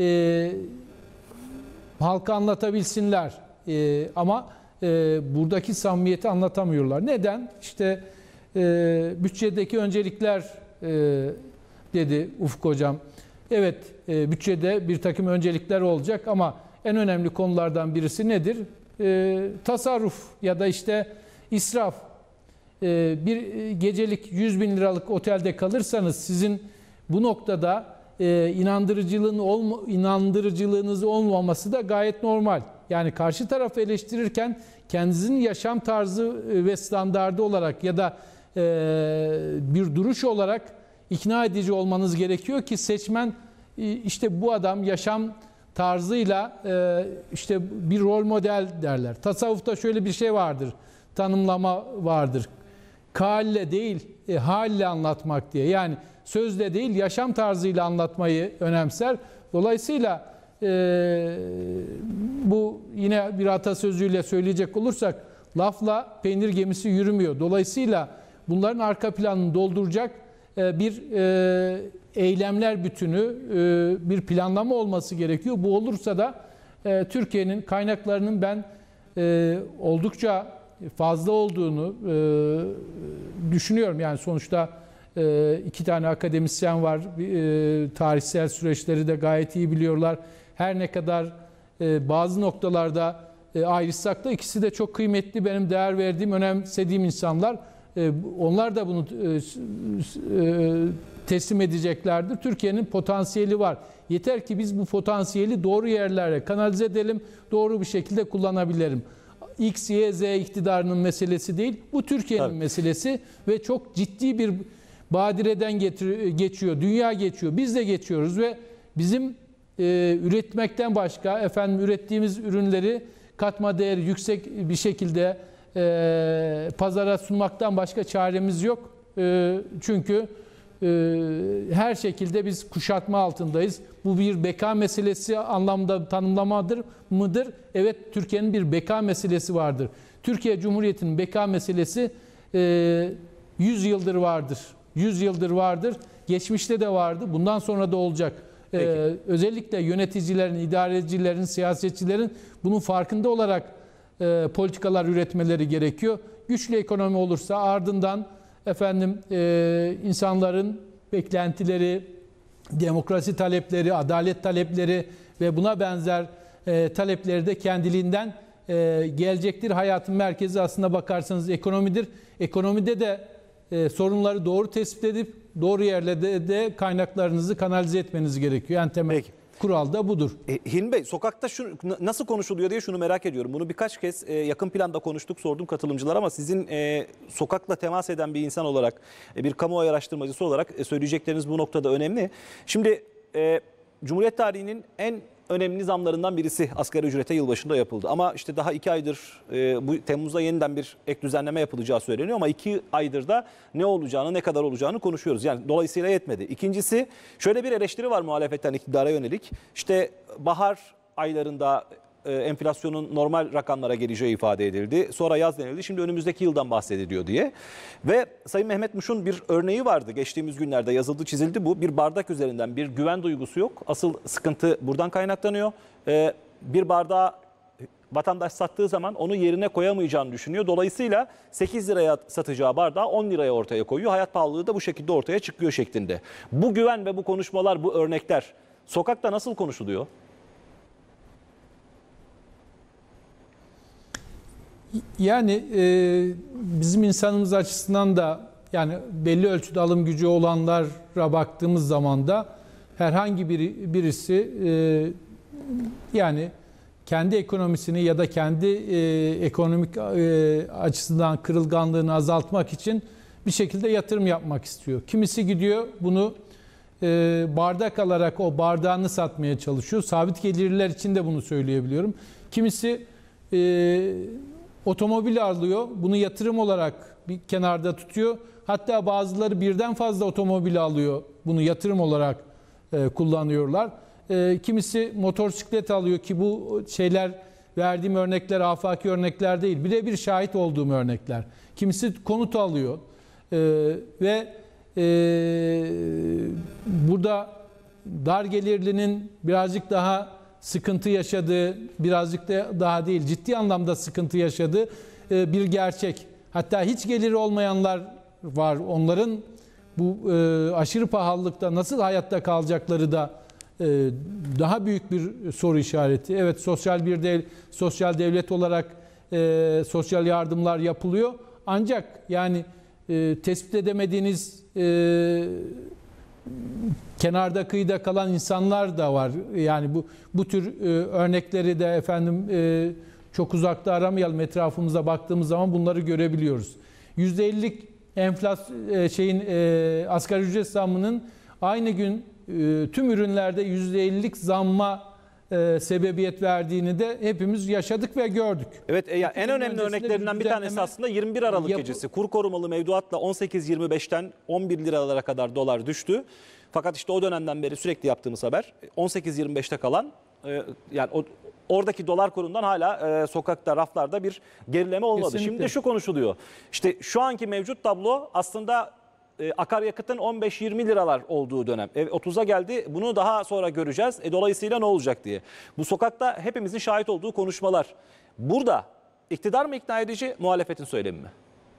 halka anlatabilsinler. Ama buradaki samimiyeti anlatamıyorlar. Neden? İşte bütçedeki öncelikler dedi Ufuk Hocam. Evet, bütçede bir takım öncelikler olacak ama en önemli konulardan birisi nedir? Tasarruf ya da işte israf. Bir gecelik 100 bin liralık otelde kalırsanız sizin bu noktada inandırıcılığınız olmaması da gayet normal. Yani karşı tarafı eleştirirken kendinizin yaşam tarzı ve standardı olarak ya da bir duruş olarak ikna edici olmanız gerekiyor ki seçmen işte bu adam yaşam tarzıyla işte bir rol model derler. Tasavvufta şöyle bir şey vardır, tanımlama vardır. Kâlle değil, halle anlatmak diye. Yani sözle değil, yaşam tarzıyla anlatmayı önemser. Dolayısıyla bu yine bir atasözüyle söyleyecek olursak lafla peynir gemisi yürümüyor. Dolayısıyla bunların arka planını dolduracak bir eylemler bütünü, bir planlama olması gerekiyor. Bu olursa da Türkiye'nin kaynaklarının ben oldukça fazla olduğunu düşünüyorum. Yani sonuçta 2 tane akademisyen var. Tarihsel süreçleri de gayet iyi biliyorlar. Her ne kadar bazı noktalarda ayrışsak da ikisi de çok kıymetli, benim değer verdiğim, önemsediğim insanlar. Onlar da bunu teslim edeceklerdir. Türkiye'nin potansiyeli var. Yeter ki biz bu potansiyeli doğru yerlere kanalize edelim, doğru bir şekilde kullanabilelim. X, Y, Z iktidarının meselesi değil, bu Türkiye'nin meselesi ve çok ciddi bir badireden geçiyor, dünya geçiyor, biz de geçiyoruz ve bizim üretmekten başka, ürettiğimiz ürünleri katma değeri yüksek bir şekilde pazara sunmaktan başka çaremiz yok. Çünkü her şekilde biz kuşatma altındayız. Bu bir beka meselesi anlamda tanımlamadır mıdır? Evet, Türkiye'nin bir beka meselesi vardır. Türkiye Cumhuriyeti'nin beka meselesi 100 yıldır vardır. 100 yıldır vardır. Geçmişte de vardı. Bundan sonra da olacak. Özellikle yöneticilerin, idarecilerin, siyasetçilerin bunun farkında olarak politikalar üretmeleri gerekiyor. Güçlü ekonomi olursa ardından insanların beklentileri, demokrasi talepleri, adalet talepleri ve buna benzer talepleri de kendiliğinden gelecektir. Hayatın merkezi aslında bakarsanız ekonomidir. Ekonomide de sorunları doğru tespit edip doğru yerlerde de kaynaklarınızı kanalize etmeniz gerekiyor. Yani temel kural da budur. Hilmi Bey, sokakta nasıl konuşuluyor diye şunu merak ediyorum. Bunu birkaç kez yakın planda konuştuk, sordum katılımcılar ama sizin sokakla temas eden bir insan olarak, bir kamuoyu araştırmacısı olarak söyleyecekleriniz bu noktada önemli. Şimdi Cumhuriyet tarihinin en önemli zamlarından birisi asgari ücrete yılbaşında yapıldı. Ama işte daha 2 aydır bu Temmuz'da yeniden bir ek düzenleme yapılacağı söyleniyor ama 2 aydır da ne olacağını, ne kadar olacağını konuşuyoruz. Yani dolayısıyla yetmedi. İkincisi, şöyle bir eleştiri var muhalefetten iktidara yönelik. İşte bahar aylarında enflasyonun normal rakamlara geleceği ifade edildi. Sonra yaz denildi. Şimdi önümüzdeki yıldan bahsediliyor diye. Ve Sayın Mehmet Muş'un bir örneği vardı. Geçtiğimiz günlerde yazıldı, çizildi bu. Bir bardak üzerinden bir güven duygusu yok. Asıl sıkıntı buradan kaynaklanıyor. Bir bardağı vatandaş sattığı zaman onu yerine koyamayacağını düşünüyor. Dolayısıyla 8 liraya satacağı bardağı 10 liraya ortaya koyuyor. Hayat pahalılığı da bu şekilde ortaya çıkıyor şeklinde. Bu güven ve bu konuşmalar, bu örnekler sokakta nasıl konuşuluyor? Yani bizim insanımız açısından da yani belli ölçüde alım gücü olanlara baktığımız zaman da herhangi birisi yani kendi ekonomisini ya da kendi ekonomik açısından kırılganlığını azaltmak için bir şekilde yatırım yapmak istiyor. Kimisi gidiyor bunu bardak alarak o bardağını satmaya çalışıyor. Sabit gelirliler için de bunu söyleyebiliyorum. Kimisi otomobil alıyor, bunu yatırım olarak bir kenarda tutuyor. Hatta bazıları birden fazla otomobil alıyor, bunu yatırım olarak kullanıyorlar. Kimisi motosiklet alıyor ki bu şeyler, verdiğim örnekler afaki örnekler değil, birebir şahit olduğum örnekler. Kimisi konut alıyor ve burada dar gelirlinin birazcık daha sıkıntı yaşadığı, birazcık da daha değil ciddi anlamda sıkıntı yaşadığı bir gerçek. Hatta hiç geliri olmayanlar var. Onların bu aşırı pahalılıkta nasıl hayatta kalacakları da daha büyük bir soru işareti. Evet, sosyal devlet olarak sosyal yardımlar yapılıyor. Ancak yani tespit edemediğiniz kenarda kıyıda kalan insanlar da var. Yani bu tür örnekleri de efendim çok uzakta aramayalım. Etrafımıza baktığımız zaman bunları görebiliyoruz. %50'lik asgari ücret zammının aynı gün tüm ürünlerde %50'lik zamma sebebiyet verdiğini de hepimiz yaşadık ve gördük. Evet, en önemli örneklerinden bir tanesi aslında 21 Aralık gecesi. Kur korumalı mevduatla 18.25'ten 11 liralara kadar dolar düştü. Fakat işte o dönemden beri sürekli yaptığımız haber 18.25'te kalan yani oradaki dolar kurundan hala sokakta, raflarda bir gerileme olmadı. Kesinlikle. Şimdi de şu konuşuluyor. İşte şu anki mevcut tablo aslında akaryakıtın 15-20 liralar olduğu dönem. 30'a geldi. Bunu daha sonra göreceğiz. Dolayısıyla ne olacak diye. Bu sokakta hepimizin şahit olduğu konuşmalar. Burada iktidar mı ikna edici, muhalefetin söylemi mi?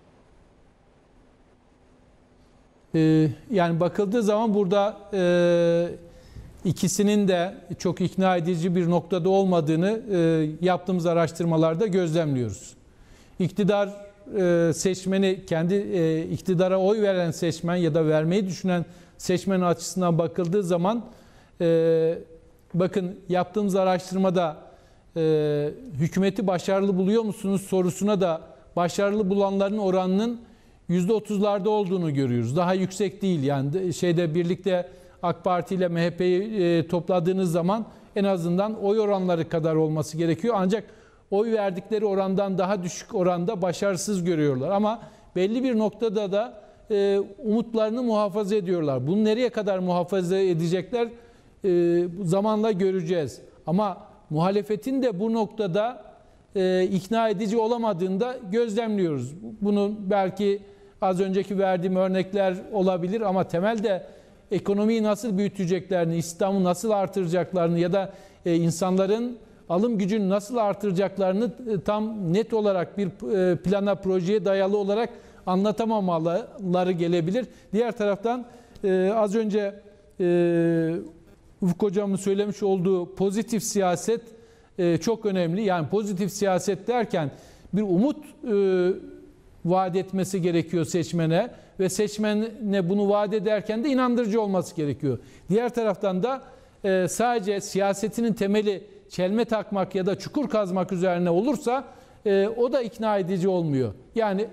Yani bakıldığı zaman burada ikisinin de çok ikna edici bir noktada olmadığını yaptığımız araştırmalarda gözlemliyoruz. İktidar seçmeni, kendi iktidara oy veren seçmen ya da vermeyi düşünen seçmen açısından bakıldığı zaman bakın yaptığımız araştırmada hükümeti başarılı buluyor musunuz sorusuna da başarılı bulanların oranının %30'larda olduğunu görüyoruz. Daha yüksek değil yani birlikte AK Parti ile MHP'yi topladığınız zaman en azından oy oranları kadar olması gerekiyor. Ancak oy verdikleri orandan daha düşük oranda başarısız görüyorlar. Ama belli bir noktada da umutlarını muhafaza ediyorlar. Bunu nereye kadar muhafaza edecekler zamanla göreceğiz. Ama muhalefetin de bu noktada ikna edici olamadığını da gözlemliyoruz. Bunun belki az önceki verdiğim örnekler olabilir ama temelde ekonomiyi nasıl büyüteceklerini, istihdamı nasıl artıracaklarını ya da insanların alım gücünü nasıl artıracaklarını tam net olarak bir plana, projeye dayalı olarak anlatamamaları gelebilir. Diğer taraftan az önce Ufuk Hocam'ın söylemiş olduğu pozitif siyaset çok önemli. Yani pozitif siyaset derken bir umut vaat etmesi gerekiyor seçmene ve seçmene bunu vaat ederken de inandırıcı olması gerekiyor. Diğer taraftan da sadece siyasetinin temeli çelme takmak ya da çukur kazmak üzerine olursa o da ikna edici olmuyor. Yani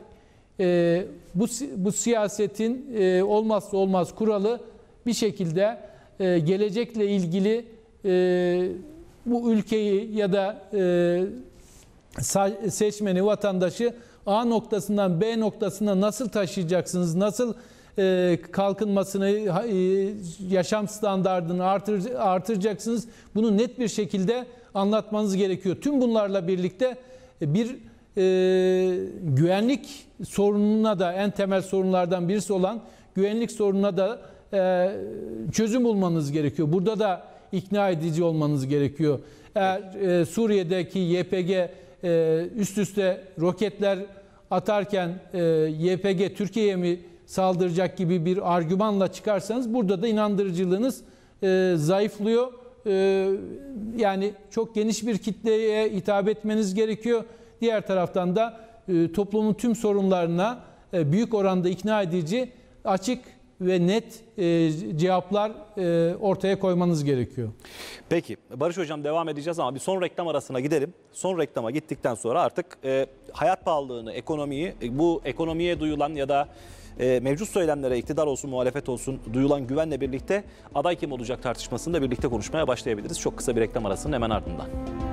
bu siyasetin olmazsa olmaz kuralı bir şekilde gelecekle ilgili bu ülkeyi ya da seçmeni, vatandaşı A noktasından B noktasına nasıl taşıyacaksınız, nasıl kalkınmasını, yaşam standartını artıracaksınız. Bunu net bir şekilde anlatmanız gerekiyor. Tüm bunlarla birlikte bir güvenlik sorununa da en temel sorunlardan birisi olan güvenlik sorununa da çözüm bulmanız gerekiyor. Burada da ikna edici olmanız gerekiyor. Eğer Suriye'deki YPG üst üste roketler atarken YPG Türkiye'ye mi saldıracak gibi bir argümanla çıkarsanız burada da inandırıcılığınız zayıflıyor. Yani çok geniş bir kitleye hitap etmeniz gerekiyor. Diğer taraftan da toplumun tüm sorunlarına büyük oranda ikna edici, açık ve net cevaplar ortaya koymanız gerekiyor. Peki Barış Hocam, devam edeceğiz ama bir son reklam arasına gidelim. Son reklama gittikten sonra artık hayat pahalılığını, ekonomiyi, bu ekonomiye duyulan ya da mevcut söylemlere, iktidar olsun muhalefet olsun, duyulan güvenle birlikte aday kim olacak tartışmasını da birlikte konuşmaya başlayabiliriz. Çok kısa bir reklam arasının hemen ardından.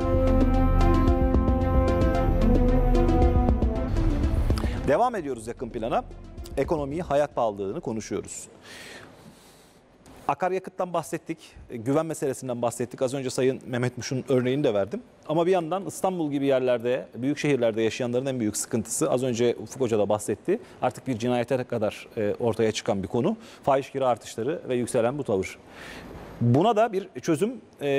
Devam ediyoruz yakın plana. Ekonomiyi, hayat pahalılığını konuşuyoruz. Akaryakıttan bahsettik, güven meselesinden bahsettik. Az önce Sayın Mehmet Muş'un örneğini de verdim. Ama bir yandan İstanbul gibi yerlerde, büyük şehirlerde yaşayanların en büyük sıkıntısı, az önce Ufuk Hoca da bahsetti, artık bir cinayete kadar ortaya çıkan bir konu. Fahiş kira artışları ve yükselen bu tavır. Buna da bir çözüm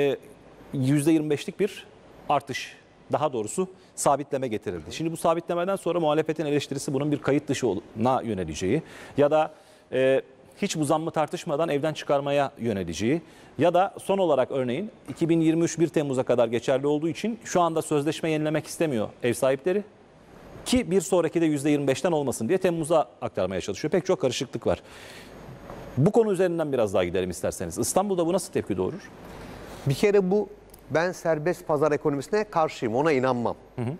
%25'lik bir artış, daha doğrusu sabitleme getirildi. Şimdi bu sabitlemeden sonra muhalefetin eleştirisi bunun bir kayıt dışına yöneleceği ya da hiç bu zammı tartışmadan evden çıkarmaya yöneleceği ya da son olarak örneğin 2023 1 Temmuz'a kadar geçerli olduğu için şu anda sözleşme yenilemek istemiyor ev sahipleri ki bir sonraki de %25'ten olmasın diye Temmuz'a aktarmaya çalışıyor. Pek çok karışıklık var. Bu konu üzerinden biraz daha gidelim isterseniz. İstanbul'da bu nasıl tepki doğurur? Bir kere ben serbest pazar ekonomisine karşıyım, ona inanmam.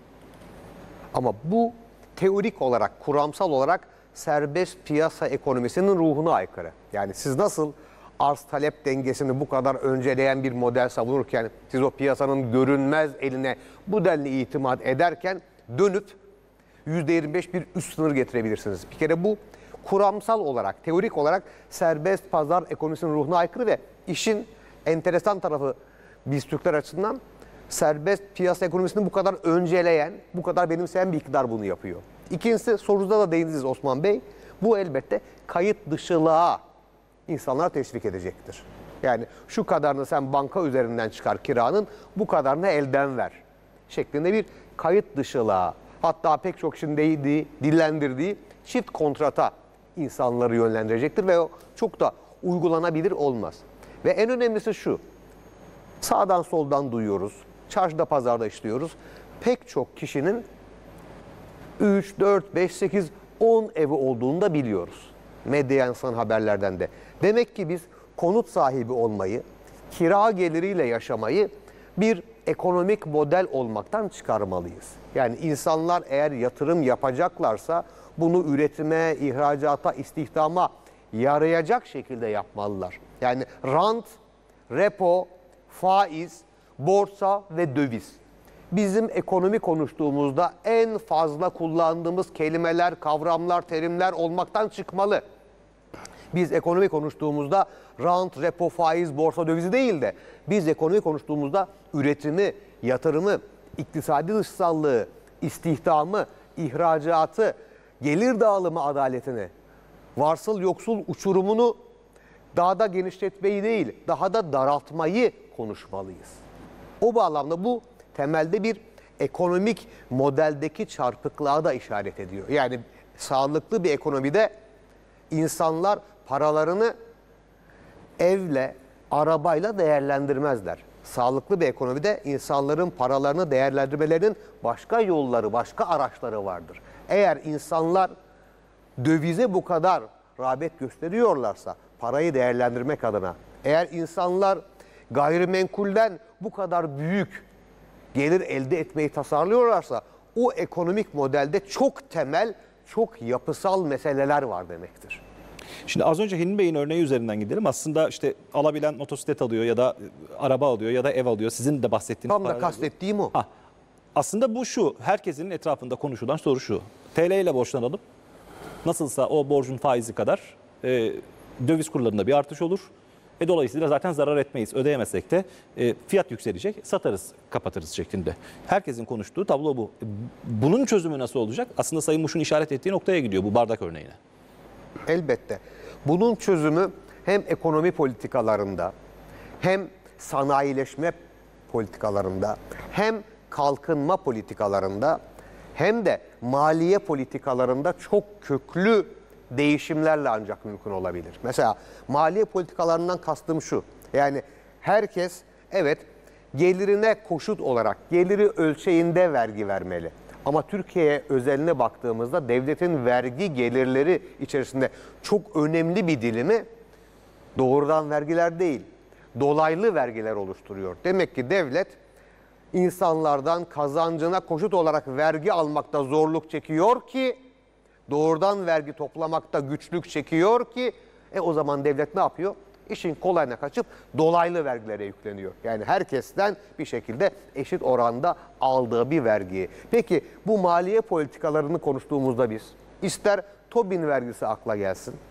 Ama bu teorik olarak, kuramsal olarak serbest piyasa ekonomisinin ruhuna aykırı. Yani siz nasıl arz talep dengesini bu kadar önceleyen bir model savunurken, siz o piyasanın görünmez eline bu denli itimat ederken dönüp %25 bir üst sınır getirebilirsiniz. Bir kere bu kuramsal olarak, teorik olarak serbest pazar ekonomisinin ruhuna aykırı ve işin enteresan tarafı biz Türkler açısından serbest piyasa ekonomisini bu kadar önceleyen, bu kadar benimseyen bir iktidar bunu yapıyor. İkincisi, sorunuzda da değindiniz Osman Bey, bu elbette kayıt dışılığa insanlar teşvik edecektir. Yani şu kadarını sen banka üzerinden çıkar kiranın, bu kadarını elden ver şeklinde bir kayıt dışılığa, hatta pek çok kişinin dillendirdiği çift kontrata insanları yönlendirecektir ve o çok da uygulanabilir olmaz. Ve en önemlisi şu, sağdan soldan duyuyoruz, çarşıda pazarda işliyoruz, pek çok kişinin 3, 4, 5, 8, 10 evi olduğunu da biliyoruz. Medya yansıyan haberlerden de. Demek ki biz konut sahibi olmayı, kira geliriyle yaşamayı bir ekonomik model olmaktan çıkarmalıyız. Yani insanlar eğer yatırım yapacaklarsa bunu üretime, ihracata, istihdama yarayacak şekilde yapmalılar. Yani rant, repo, faiz, borsa ve döviz. Bizim ekonomi konuştuğumuzda en fazla kullandığımız kelimeler, kavramlar, terimler olmaktan çıkmalı. Biz ekonomi konuştuğumuzda rant, repo, faiz, borsa, dövizi değil de biz ekonomi konuştuğumuzda üretimi, yatırımı, iktisadi dışsallığı, istihdamı, ihracatı, gelir dağılımı adaletini, varsıl yoksul uçurumunu daha da genişletmeyi değil, daha da daraltmayı konuşmalıyız. O bağlamda bu temelde bir ekonomik modeldeki çarpıklığa da işaret ediyor. Yani sağlıklı bir ekonomide insanlar paralarını evle, arabayla değerlendirmezler. Sağlıklı bir ekonomide insanların paralarını değerlendirmelerinin başka yolları, başka araçları vardır. Eğer insanlar dövize bu kadar rağbet gösteriyorlarsa parayı değerlendirmek adına, eğer insanlar gayrimenkulden bu kadar büyük gelir elde etmeyi tasarlıyorlarsa o ekonomik modelde çok temel, çok yapısal meseleler var demektir. Şimdi az önce Hilmi Bey'in örneği üzerinden gidelim. Aslında işte alabilen motosiklet alıyor ya da araba alıyor ya da ev alıyor. Sizin de bahsettiğiniz Tam da kastettiğim o. Aslında bu şu, herkesin etrafında konuşulan soru şu. TL ile borçlanalım. Nasılsa o borcun faizi kadar döviz kurlarında bir artış olur. Dolayısıyla zaten zarar etmeyiz. Ödeyemezsek de fiyat yükselecek, satarız, kapatırız şeklinde. Herkesin konuştuğu tablo bu. Bunun çözümü nasıl olacak? Aslında Sayın Muş'un işaret ettiği noktaya gidiyor bu bardak örneğine. Elbette. Bunun çözümü hem ekonomi politikalarında, hem sanayileşme politikalarında, hem kalkınma politikalarında, hem de maliye politikalarında çok köklü değişimlerle ancak mümkün olabilir. Mesela maliye politikalarından kastım şu. Yani herkes evet gelirine koşut olarak geliri ölçeğinde vergi vermeli. Ama Türkiye özeline baktığımızda devletin vergi gelirleri içerisinde çok önemli bir dilimi doğrudan vergiler değil, dolaylı vergiler oluşturuyor. Demek ki devlet insanlardan kazancına koşut olarak vergi almakta zorluk çekiyor ki, doğrudan vergi toplamakta güçlük çekiyor ki, o zaman devlet ne yapıyor? İşin kolayına kaçıp dolaylı vergilere yükleniyor. Yani herkesten bir şekilde eşit oranda aldığı bir vergiyi. Peki bu maliye politikalarını konuştuğumuzda biz, ister Tobin vergisi akla gelsin,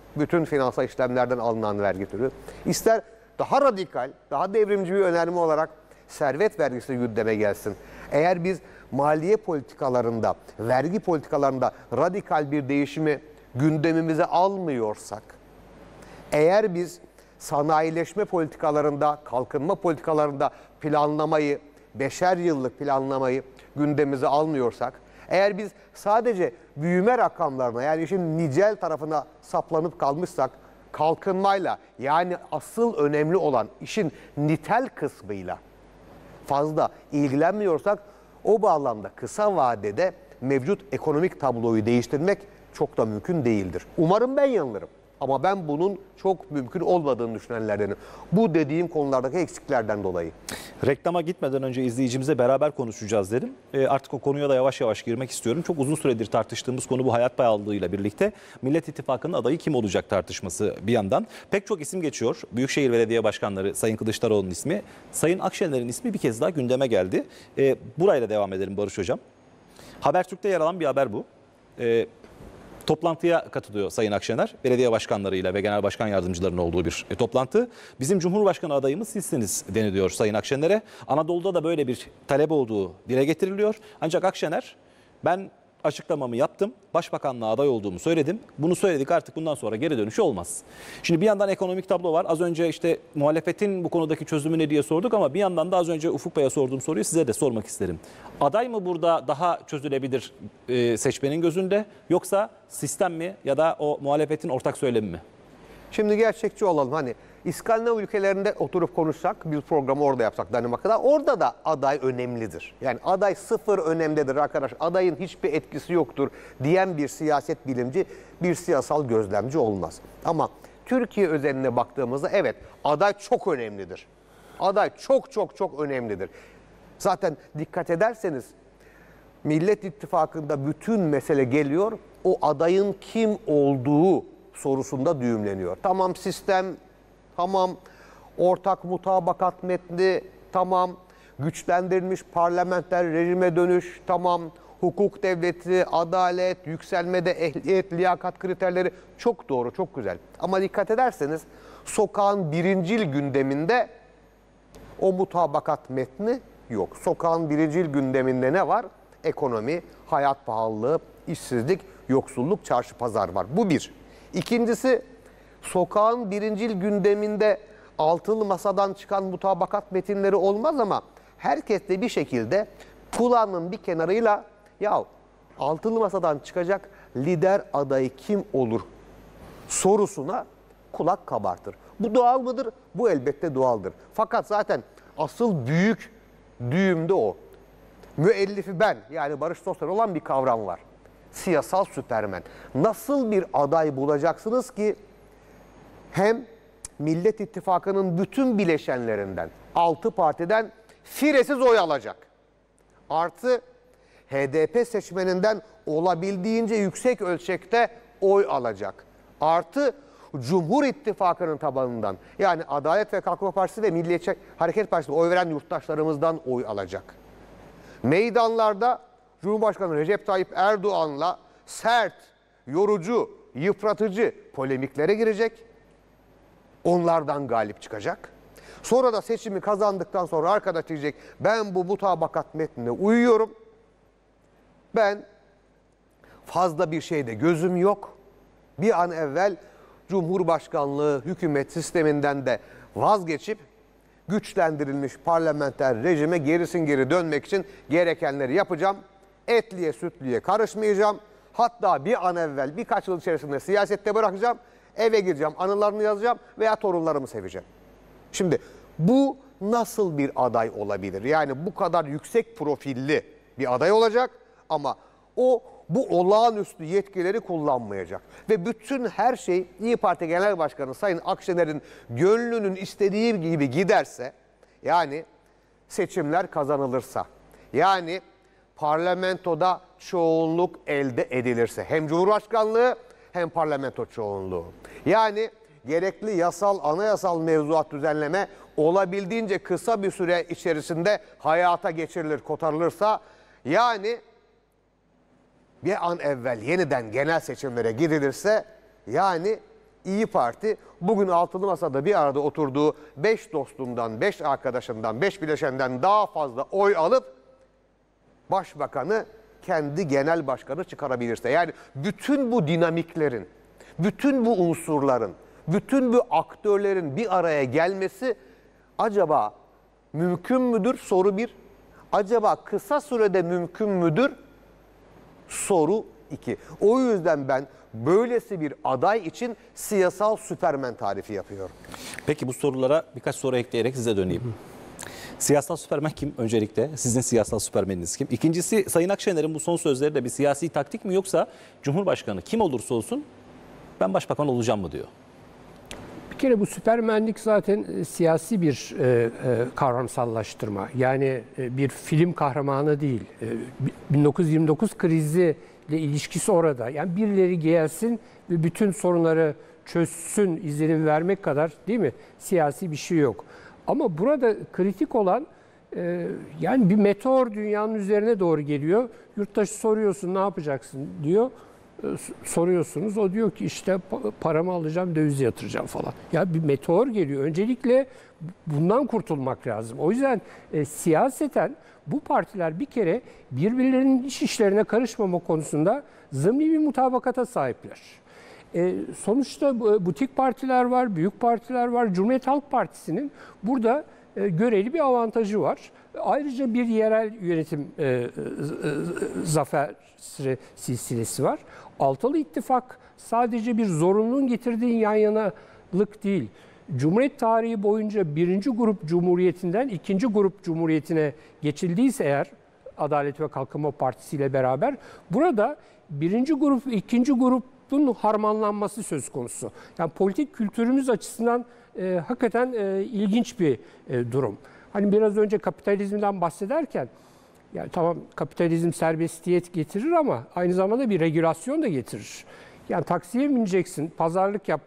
Bütün finansal işlemlerden alınan vergi türü. İster daha radikal, daha devrimci bir önerme olarak servet vergisi gündeme gelsin. Eğer biz maliye politikalarında, vergi politikalarında radikal bir değişimi gündemimize almıyorsak, eğer biz sanayileşme politikalarında, kalkınma politikalarında planlamayı, 5'er yıllık planlamayı gündemimize almıyorsak, eğer biz sadece büyüme rakamlarına, yani işin nicel tarafına saplanıp kalmışsak, kalkınmayla, yani asıl önemli olan işin nitel kısmıyla fazla ilgilenmiyorsak, o bağlamda kısa vadede mevcut ekonomik tabloyu değiştirmek çok da mümkün değildir. Umarım ben yanılırım. Ama ben bunun çok mümkün olmadığını düşünenlerdenim. Bu dediğim konulardaki eksiklerden dolayı. Reklama gitmeden önce izleyicimize beraber konuşacağız dedim. Artık o konuya da yavaş yavaş girmek istiyorum. Çok uzun süredir tartıştığımız konu bu hayat pahalılığıyla birlikte Millet İttifakı'nın adayı kim olacak tartışması bir yandan. Pek çok isim geçiyor. Büyükşehir Belediye Başkanları Sayın Kılıçdaroğlu'nun ismi, Sayın Akşener'in ismi bir kez daha gündeme geldi. Burayla devam edelim Barış Hocam. Habertürk'te yer alan bir haber bu. Toplantıya katılıyor Sayın Akşener. Belediye başkanlarıyla ve genel başkan yardımcılarının olduğu bir toplantı. Bizim Cumhurbaşkanı adayımız sizsiniz deniliyor Sayın Akşener'e. Anadolu'da da böyle bir talep olduğu dile getiriliyor. Ancak Akşener, ben açıklamamı yaptım, başbakanlığa aday olduğumu söyledim. Bunu söyledik, artık bundan sonra geri dönüşü olmaz. Şimdi bir yandan ekonomik tablo var. Az önce işte muhalefetin bu konudaki çözümü ne diye sorduk ama bir yandan da az önce Ufuk Bey'e sorduğum soruyu size de sormak isterim. Aday mı burada daha çözülebilir seçmenin gözünde, yoksa sistem mi ya da o muhalefetin ortak söylemi mi? Şimdi gerçekçi olalım. Hani İskandinav ülkelerinde oturup konuşsak, bir programı orada yapsak Danimarka'da, orada da aday önemlidir. Yani aday sıfır önemlidir arkadaş, adayın hiçbir etkisi yoktur diyen bir siyaset bilimci, bir siyasal gözlemci olmaz. Ama Türkiye özeline baktığımızda evet, aday çok önemlidir. Aday çok çok çok önemlidir. Zaten dikkat ederseniz Millet İttifakı'nda bütün mesele geliyor, o adayın kim olduğu sorusunda düğümleniyor. Tamam sistem, tamam ortak mutabakat metni, tamam güçlendirilmiş parlamenter rejime dönüş, tamam hukuk devleti, adalet, yükselmede ehliyet, liyakat kriterleri çok doğru, çok güzel. Ama dikkat ederseniz sokağın birincil gündeminde o mutabakat metni yok. Sokağın birincil gündeminde ne var? Ekonomi, hayat pahalılığı, işsizlik, yoksulluk, çarşı pazar var. Bu bir. İkincisi, sokağın birincil gündeminde altılı masadan çıkan mutabakat metinleri olmaz ama herkes de bir şekilde kulağının bir kenarıyla ya altılı masadan çıkacak lider adayı kim olur sorusuna kulak kabartır. Bu doğal mıdır? Bu elbette doğaldır. Fakat zaten asıl büyük düğüm de o. Müellifi ben, yani Barış Sosyal olan bir kavram var. Siyasal süpermen. Nasıl bir aday bulacaksınız ki hem Millet İttifakı'nın bütün bileşenlerinden, 6 partiden firesiz oy alacak. Artı HDP seçmeninden olabildiğince yüksek ölçekte oy alacak. Artı Cumhur İttifakı'nın tabanından, yani Adalet ve Kalkınma Partisi ve Milliyetçi Hareket Partisi'ne oy veren yurttaşlarımızdan oy alacak. Meydanlarda Cumhurbaşkanı Recep Tayyip Erdoğan'la sert, yorucu, yıpratıcı polemiklere girecek. Onlardan galip çıkacak. Sonra da seçimi kazandıktan sonra arkadaş diyecek, ben bu mutabakat metnine uyuyorum. Ben fazla bir şeyde gözüm yok. Bir an evvel Cumhurbaşkanlığı hükümet sisteminden de vazgeçip güçlendirilmiş parlamenter rejime gerisin geri dönmek için gerekenleri yapacağım. Etliye sütlüye karışmayacağım. Hatta bir an evvel birkaç yıl içerisinde siyasette bırakacağım. Eve gireceğim, anılarını yazacağım veya torunlarımı seveceğim. Şimdi bu nasıl bir aday olabilir? Yani bu kadar yüksek profilli bir aday olacak ama o bu olağanüstü yetkileri kullanmayacak. Ve bütün her şey İYİ Parti Genel Başkanı Sayın Akşener'in gönlünün istediği gibi giderse, yani seçimler kazanılırsa, yani parlamentoda çoğunluk elde edilirse, hem Cumhurbaşkanlığı hem parlamento çoğunluğu, yani gerekli yasal, anayasal mevzuat düzenleme olabildiğince kısa bir süre içerisinde hayata geçirilir, kotarılırsa, yani bir an evvel yeniden genel seçimlere gidilirse, yani İyi Parti bugün altılı masada bir arada oturduğu 5 dostundan, 5 arkadaşından, 5 bileşenden daha fazla oy alıp başbakanı kendi genel başkanı çıkarabilirse, yani bütün bu dinamiklerin, bütün bu unsurların, bütün bu aktörlerin bir araya gelmesi acaba mümkün müdür? Soru 1. Acaba kısa sürede mümkün müdür? Soru 2. O yüzden ben böylesi bir aday için siyasal süpermen tarifi yapıyorum. Peki bu sorulara birkaç soru ekleyerek size döneyim. Siyasal süpermen kim öncelikle? Sizin siyasal süpermeniniz kim? İkincisi, Sayın Akşener'in bu son sözleri de bir siyasi taktik mi, yoksa Cumhurbaşkanı kim olursa olsun ben başbakan olacağım mı diyor? Bir kere bu süpermenlik zaten siyasi bir kavramsallaştırma. Yani bir film kahramanı değil. 1929 kriziyle ilişkisi orada. Yani birileri gelsin ve bütün sorunları çözsün izlenim vermek kadar, değil mi? Siyasi bir şey yok. Ama burada kritik olan yani bir meteor dünyanın üzerine doğru geliyor. Yurttaşı soruyorsun ne yapacaksın diyor. Soruyorsunuz. O diyor ki işte paramı alacağım, dövize yatıracağım falan. Ya bir meteor geliyor. Öncelikle bundan kurtulmak lazım. O yüzden siyaseten bu partiler bir kere birbirlerinin iç işlerine karışmama konusunda zımni bir mutabakata sahipler. Sonuçta butik partiler var, büyük partiler var. Cumhuriyet Halk Partisi'nin burada göreli bir avantajı var. Ayrıca bir yerel yönetim zafer silsilesi var. Altılı İttifak sadece bir zorunluluğun getirdiği yan yanalık değil. Cumhuriyet tarihi boyunca birinci grup cumhuriyetinden ikinci grup cumhuriyetine geçildiyse eğer, Adalet ve Kalkınma Partisi ile beraber, burada birinci grup, ikinci grubun harmanlanması söz konusu. Yani politik kültürümüz açısından hakikaten ilginç bir durum. Hani biraz önce kapitalizmden bahsederken, yani tamam kapitalizm serbestiyet getirir ama aynı zamanda bir regülasyon da getirir. Yani taksiye bineceksin, pazarlık yap,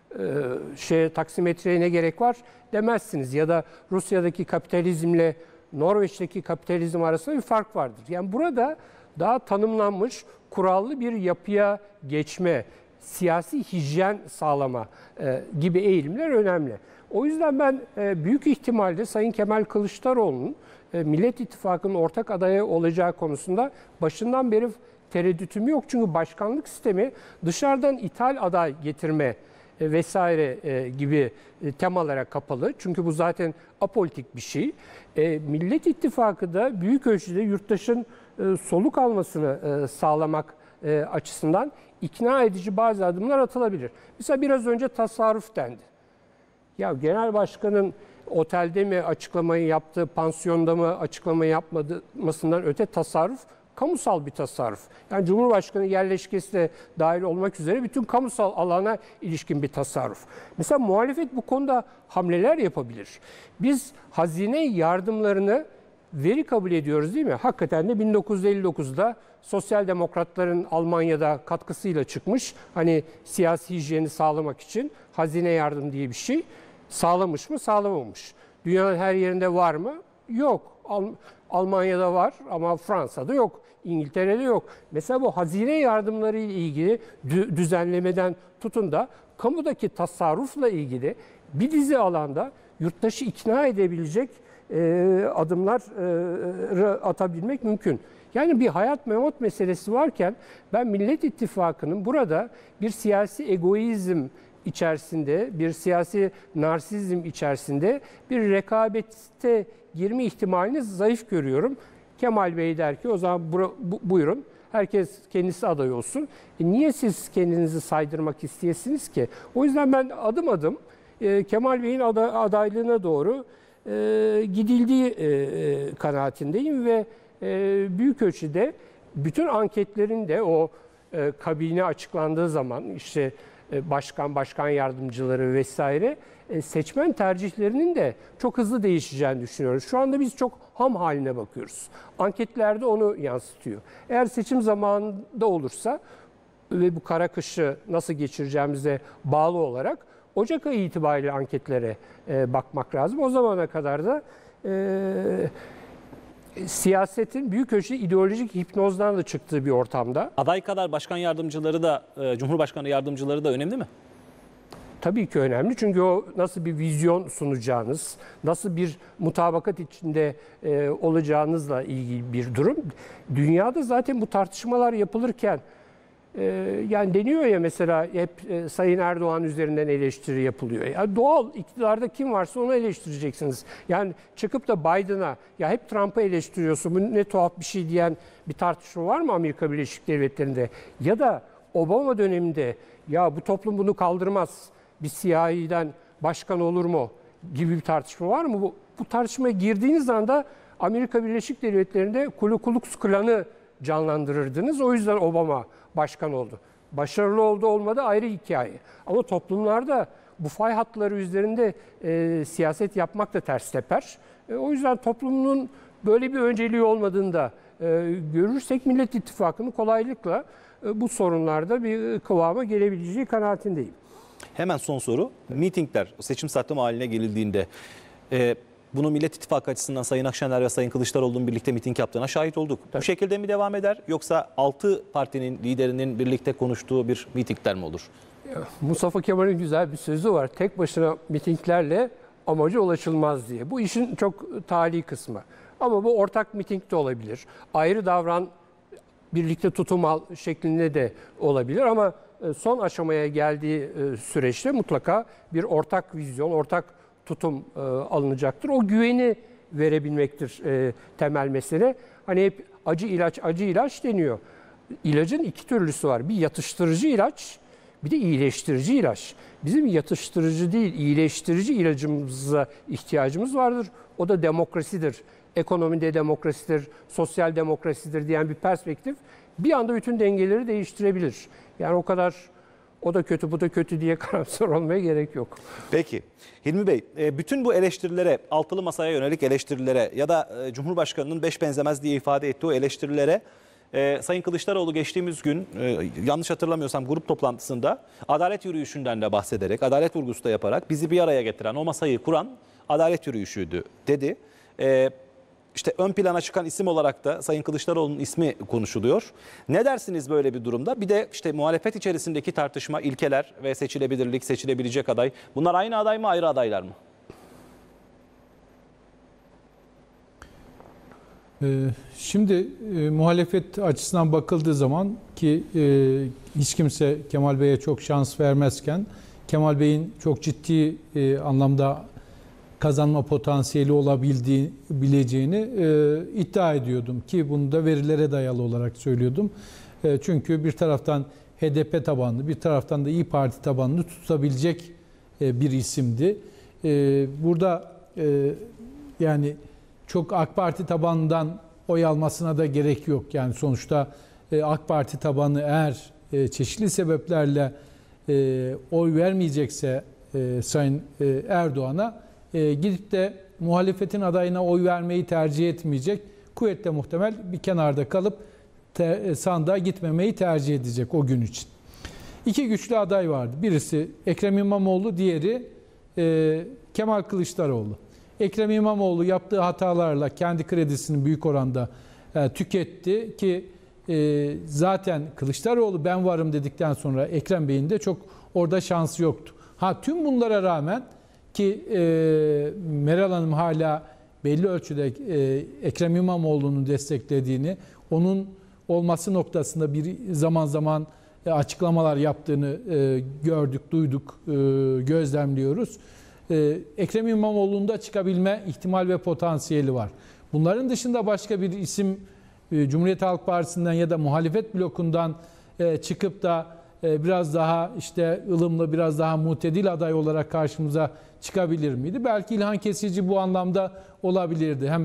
taksimetreye ne gerek var demezsiniz. Ya da Rusya'daki kapitalizmle Norveç'teki kapitalizm arasında bir fark vardır. Yani burada daha tanımlanmış, kurallı bir yapıya geçme, siyasi hijyen sağlama gibi eğilimler önemli. O yüzden ben büyük ihtimalle Sayın Kemal Kılıçdaroğlu'nun Millet İttifakı'nın ortak adayı olacağı konusunda başından beri tereddütüm yok. Çünkü başkanlık sistemi dışarıdan ithal aday getirme vesaire gibi temalara kapalı. Çünkü bu zaten apolitik bir şey. Millet İttifakı da büyük ölçüde yurttaşın soluk almasını sağlamak açısından ikna edici bazı adımlar atılabilir. Mesela biraz önce tasarruf dendi. Ya genel başkanın otelde mi açıklamayı yaptığı, pansiyonda mı açıklamayı yapmasından öte tasarruf, kamusal bir tasarruf. Yani Cumhurbaşkanı yerleşkesi de dahil olmak üzere bütün kamusal alana ilişkin bir tasarruf. Mesela muhalefet bu konuda hamleler yapabilir. Biz hazine yardımlarını veri kabul ediyoruz, değil mi? Hakikaten de 1959'da sosyal demokratların Almanya'da katkısıyla çıkmış. Hani siyasi hijyeni sağlamak için hazine yardım diye bir şey. Sağlamış mı? Sağlamamış. Dünyanın her yerinde var mı? Yok. Almanya'da var ama Fransa'da yok. İngiltere'de yok. Mesela bu hazine yardımları ile ilgili düzenlemeden tutun da kamudaki tasarrufla ilgili bir dizi alanda yurttaşı ikna edebilecek adımlar atabilmek mümkün. Yani bir hayat memat meselesi varken ben Millet İttifakı'nın burada bir siyasi egoizm içerisinde, bir siyasi narsizm içerisinde bir rekabette girme ihtimalini zayıf görüyorum. Kemal Bey der ki o zaman buyurun herkes kendisi aday olsun. Niye siz kendinizi saydırmak isteyesiniz ki? O yüzden ben adım adım Kemal Bey'in adaylığına doğru gidildiği kanaatindeyim ve büyük ölçüde bütün anketlerin de o kabine açıklandığı zaman işte başkan yardımcıları vesaire seçmen tercihlerinin de çok hızlı değişeceğini düşünüyoruz. Şu anda biz çok ham haline bakıyoruz. Anketlerde onu yansıtıyor. Eğer seçim zamanında olursa ve bu kara kışı nasıl geçireceğimize bağlı olarak Ocak ayı itibariyle anketlere bakmak lazım. O zamana kadar da siyasetin büyük ölçüde ideolojik hipnozdan da çıktığı bir ortamda. Aday kadar başkan yardımcıları da, Cumhurbaşkanı yardımcıları da önemli mi? Tabii ki önemli çünkü o nasıl bir vizyon sunacağınız, nasıl bir mutabakat içinde olacağınızla ilgili bir durum. Dünyada zaten bu tartışmalar yapılırken yani deniyor ya mesela hep Sayın Erdoğan üzerinden eleştiri yapılıyor. Ya doğal iktidarda kim varsa onu eleştireceksiniz. Yani çıkıp da Biden'a ya hep Trump'ı eleştiriyorsun bu ne tuhaf bir şey diyen bir tartışma var mı Amerika Birleşik Devletleri'nde? Ya da Obama döneminde ya bu toplum bunu kaldırmaz, bir siyahiden başkan olur mu gibi bir tartışma var mı? Bu tartışmaya girdiğiniz anda Amerika Birleşik Devletleri'nde Ku Klux Klan'ı canlandırırdınız. O yüzden Obama başkan oldu. Başarılı oldu olmadı ayrı hikaye. Ama toplumlarda bu fay hatları üzerinde siyaset yapmak da ters teper. O yüzden toplumun böyle bir önceliği olmadığını da görürsek Millet İttifakı'nın kolaylıkla bu sorunlarda bir kıvama gelebileceği kanaatindeyim. Hemen son soru. Mitingler seçim sattım haline gelildiğinde bunu Millet İttifakı açısından Sayın Akşener ve Sayın Kılıçdaroğlu'nun birlikte miting yaptığına şahit olduk. Tabii. Bu şekilde mi devam eder yoksa 6 partinin liderinin birlikte konuştuğu bir mitingler mi olur? Mustafa Kemal'in güzel bir sözü var. Tek başına mitinglerle amaca ulaşılmaz diye. Bu işin çok tali kısmı. Ama bu ortak miting de olabilir. Ayrı davran, birlikte tutum al şeklinde de olabilir ama son aşamaya geldiği süreçte mutlaka bir ortak vizyon, ortak tutum alınacaktır. O güveni verebilmektir temel mesele. Hani hep acı ilaç deniyor. İlacın iki türlüsü var. Bir yatıştırıcı ilaç, bir de iyileştirici ilaç. Bizim yatıştırıcı değil, iyileştirici ilacımıza ihtiyacımız vardır. O da demokrasidir. Ekonomide demokrasidir, sosyal demokrasidir diyen bir perspektif bir anda bütün dengeleri değiştirebilir. Yani o kadar o da kötü, bu da kötü diye karamsar olmaya gerek yok. Peki. Hilmi Bey, bütün bu eleştirilere, altılı masaya yönelik eleştirilere ya da Cumhurbaşkanı'nın beş benzemez diye ifade ettiği o eleştirilere Sayın Kılıçdaroğlu geçtiğimiz gün yanlış hatırlamıyorsam grup toplantısında adalet yürüyüşünden de bahsederek, adalet vurgusu da yaparak bizi bir araya getiren, o masayı kuran adalet yürüyüşüydü dedi. İşte ön plana çıkan isim olarak da Sayın Kılıçdaroğlu'nun ismi konuşuluyor. Ne dersiniz böyle bir durumda? Bir de işte muhalefet içerisindeki tartışma, ilkeler ve seçilebilirlik, seçilebilecek aday. Bunlar aynı aday mı, ayrı adaylar mı? Şimdi muhalefet açısından bakıldığı zaman ki hiç kimse Kemal Bey'e çok şans vermezken Kemal Bey'in çok ciddi anlamda kazanma potansiyeli olabileceğini iddia ediyordum ki bunu da verilere dayalı olarak söylüyordum. Çünkü bir taraftan HDP tabanlı, bir taraftan da İYİ Parti tabanlı tutabilecek bir isimdi. Burada yani çok AK Parti tabanından oy almasına da gerek yok. Yani sonuçta AK Parti tabanı eğer çeşitli sebeplerle oy vermeyecekse Sayın Erdoğan'a gidip de muhalefetin adayına oy vermeyi tercih etmeyecek. Kuvvetle muhtemel bir kenarda kalıp sandığa gitmemeyi tercih edecek o gün için. İki güçlü aday vardı. Birisi Ekrem İmamoğlu, diğeri Kemal Kılıçdaroğlu. Ekrem İmamoğlu yaptığı hatalarla kendi kredisini büyük oranda tüketti ki zaten Kılıçdaroğlu ben varım dedikten sonra Ekrem Bey'in de çok orada şansı yoktu. Tüm bunlara rağmen ki Meral Hanım hala belli ölçüde Ekrem İmamoğlu'nun desteklediğini, onun olması noktasında bir zaman zaman açıklamalar yaptığını gördük, duyduk, gözlemliyoruz. Ekrem İmamoğlu'nun da çıkabilme ihtimal ve potansiyeli var. Bunların dışında başka bir isim Cumhuriyet Halk Partisi'nden ya da muhalefet blokundan çıkıp da biraz daha işte ılımlı, biraz daha mutedil aday olarak karşımıza çıkabilir miydi? Belki İlhan Kesici bu anlamda olabilirdi. Hem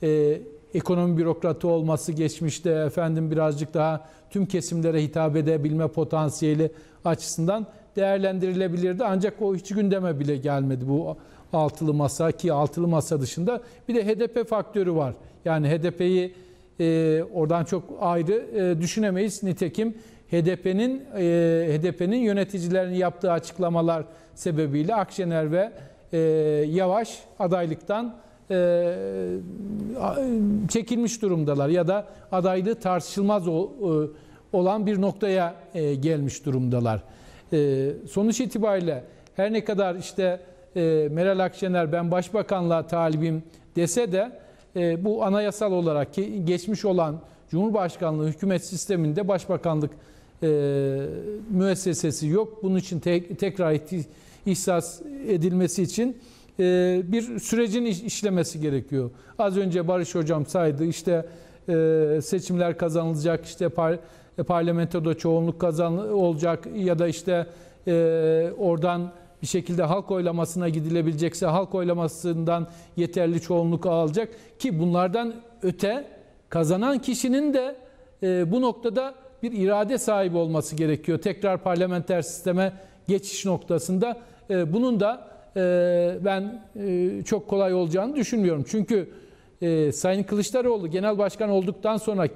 ekonomi bürokratı olması, geçmişte efendim birazcık daha tüm kesimlere hitap edebilme potansiyeli açısından değerlendirilebilirdi. Ancak o hiç gündeme bile gelmedi bu altılı masa, ki altılı masa dışında bir de HDP faktörü var. Yani HDP'yi oradan çok ayrı düşünemeyiz. Nitekim HDP'nin yöneticilerinin yaptığı açıklamalar sebebiyle Akşener ve Yavaş adaylıktan çekilmiş durumdalar ya da adaylığı tartışılmaz olan bir noktaya gelmiş durumdalar. Sonuç itibariyle her ne kadar işte Meral Akşener ben başbakanlığa talibim dese de bu anayasal olarak geçmiş olan Cumhurbaşkanlığı hükümet sisteminde başbakanlık müessesesi yok. Bunun için tekrar ihsas edilmesi için bir sürecin işlemesi gerekiyor. Az önce Barış Hocam saydı, işte seçimler kazanılacak, işte parlamentoda çoğunluk olacak ya da işte oradan bir şekilde halk oylamasına gidilebilecekse halk oylamasından yeterli çoğunluk alacak ki bunlardan öte kazanan kişinin de bu noktada bir irade sahibi olması gerekiyor. Tekrar parlamenter sisteme geçiş noktasında bunun da ben çok kolay olacağını düşünmüyorum. Çünkü Sayın Kılıçdaroğlu genel başkan olduktan sonra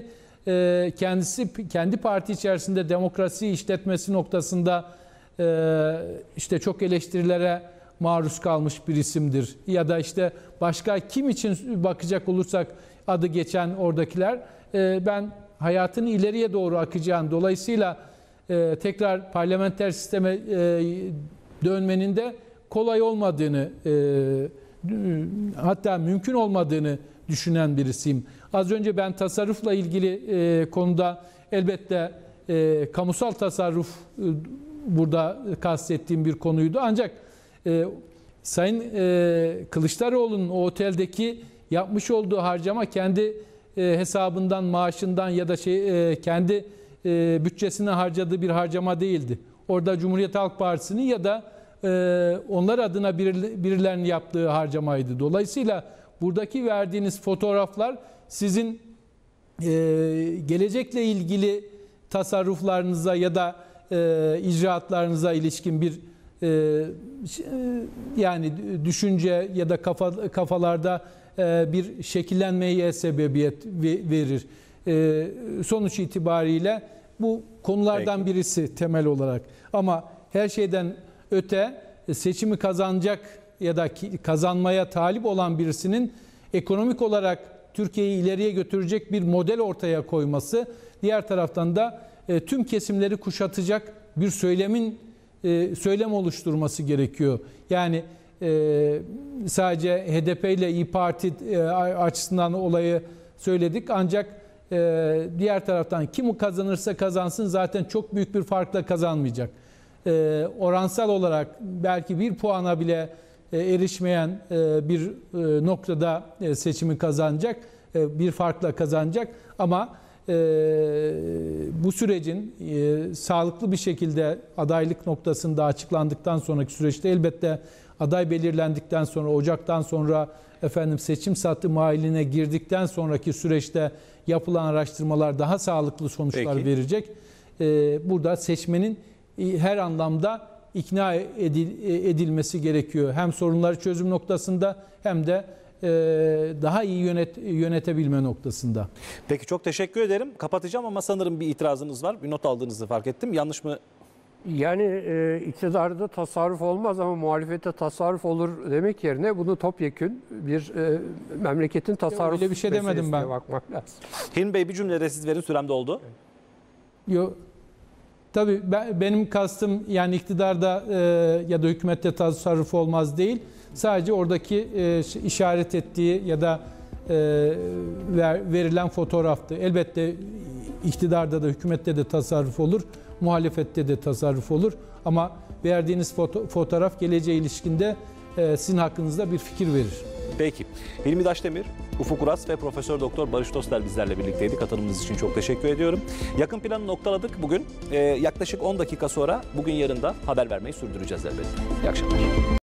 kendi parti içerisinde demokrasi işletmesi noktasında işte çok eleştirilere maruz kalmış bir isimdir. Ya da işte başka kim için bakacak olursak adı geçen oradakiler, ben hayatın ileriye doğru akacağını, dolayısıyla tekrar parlamenter sisteme dönmenin de kolay olmadığını, hatta mümkün olmadığını düşünen birisiyim. Az önce ben tasarrufla ilgili konuda elbette kamusal tasarruf burada kastettiğim bir konuydu. Ancak Sayın Kılıçdaroğlu'nun o oteldeki yapmış olduğu harcama kendi hesabından, maaşından ya da kendi bütçesine harcadığı bir harcama değildi. Orada Cumhuriyet Halk Partisi'nin ya da onlar adına birilerinin yaptığı harcamaydı. Dolayısıyla buradaki verdiğiniz fotoğraflar sizin gelecekle ilgili tasarruflarınıza ya da icraatlarınıza ilişkin bir yani düşünce ya da kafalarda bir şekillenmeye sebebiyet verir. Sonuç itibariyle bu konulardan birisi temel olarak. Ama her şeyden öte seçimi kazanacak ya da kazanmaya talip olan birisinin ekonomik olarak Türkiye'yi ileriye götürecek bir model ortaya koyması, diğer taraftan da tüm kesimleri kuşatacak bir söylem oluşturması gerekiyor. Yani sadece HDP ile İYİ Parti açısından olayı söyledik, ancak diğer taraftan kim kazanırsa kazansın zaten çok büyük bir farkla kazanmayacak. Oransal olarak belki bir puana bile erişmeyen bir noktada seçimi kazanacak, bir farkla kazanacak ama bu sürecin sağlıklı bir şekilde adaylık noktasında açıklandıktan sonraki süreçte elbette aday belirlendikten sonra, Ocak'tan sonra seçim satım haline girdikten sonraki süreçte yapılan araştırmalar daha sağlıklı sonuçlar verecek. Burada seçmenin her anlamda ikna edilmesi gerekiyor. Hem sorunları çözüm noktasında hem de daha iyi yönetebilme noktasında. Peki, çok teşekkür ederim. Kapatacağım ama sanırım bir itirazınız var. Bir not aldığınızı fark ettim. Yanlış mı? Yani iktidarda tasarruf olmaz ama muhalefette tasarruf olur demek yerine bunu topyekün bir memleketin tasarruf öyle bir şey demedim ben. Bakmak lazım. Hilmi Bey, bir cümle de siz verin, sürem doldu. Yok. Tabii benim kastım yani iktidarda ya da hükümette tasarruf olmaz değil. Sadece oradaki işaret ettiği ya da verilen fotoğraftı. Elbette iktidarda da hükümette de tasarruf olur, muhalefette de tasarruf olur. Ama verdiğiniz fotoğraf geleceğe ilişkinde sizin hakkınızda bir fikir verir. Peki. Hilmi Daşdemir, Ufuk Uras ve Profesör Doktor Barış Tostel bizlerle birlikteydi. Katılımınız için çok teşekkür ediyorum. Yakın planı noktaladık bugün. Yaklaşık 10 dakika sonra bugün yarın da haber vermeyi sürdüreceğiz elbette. İyi akşamlar.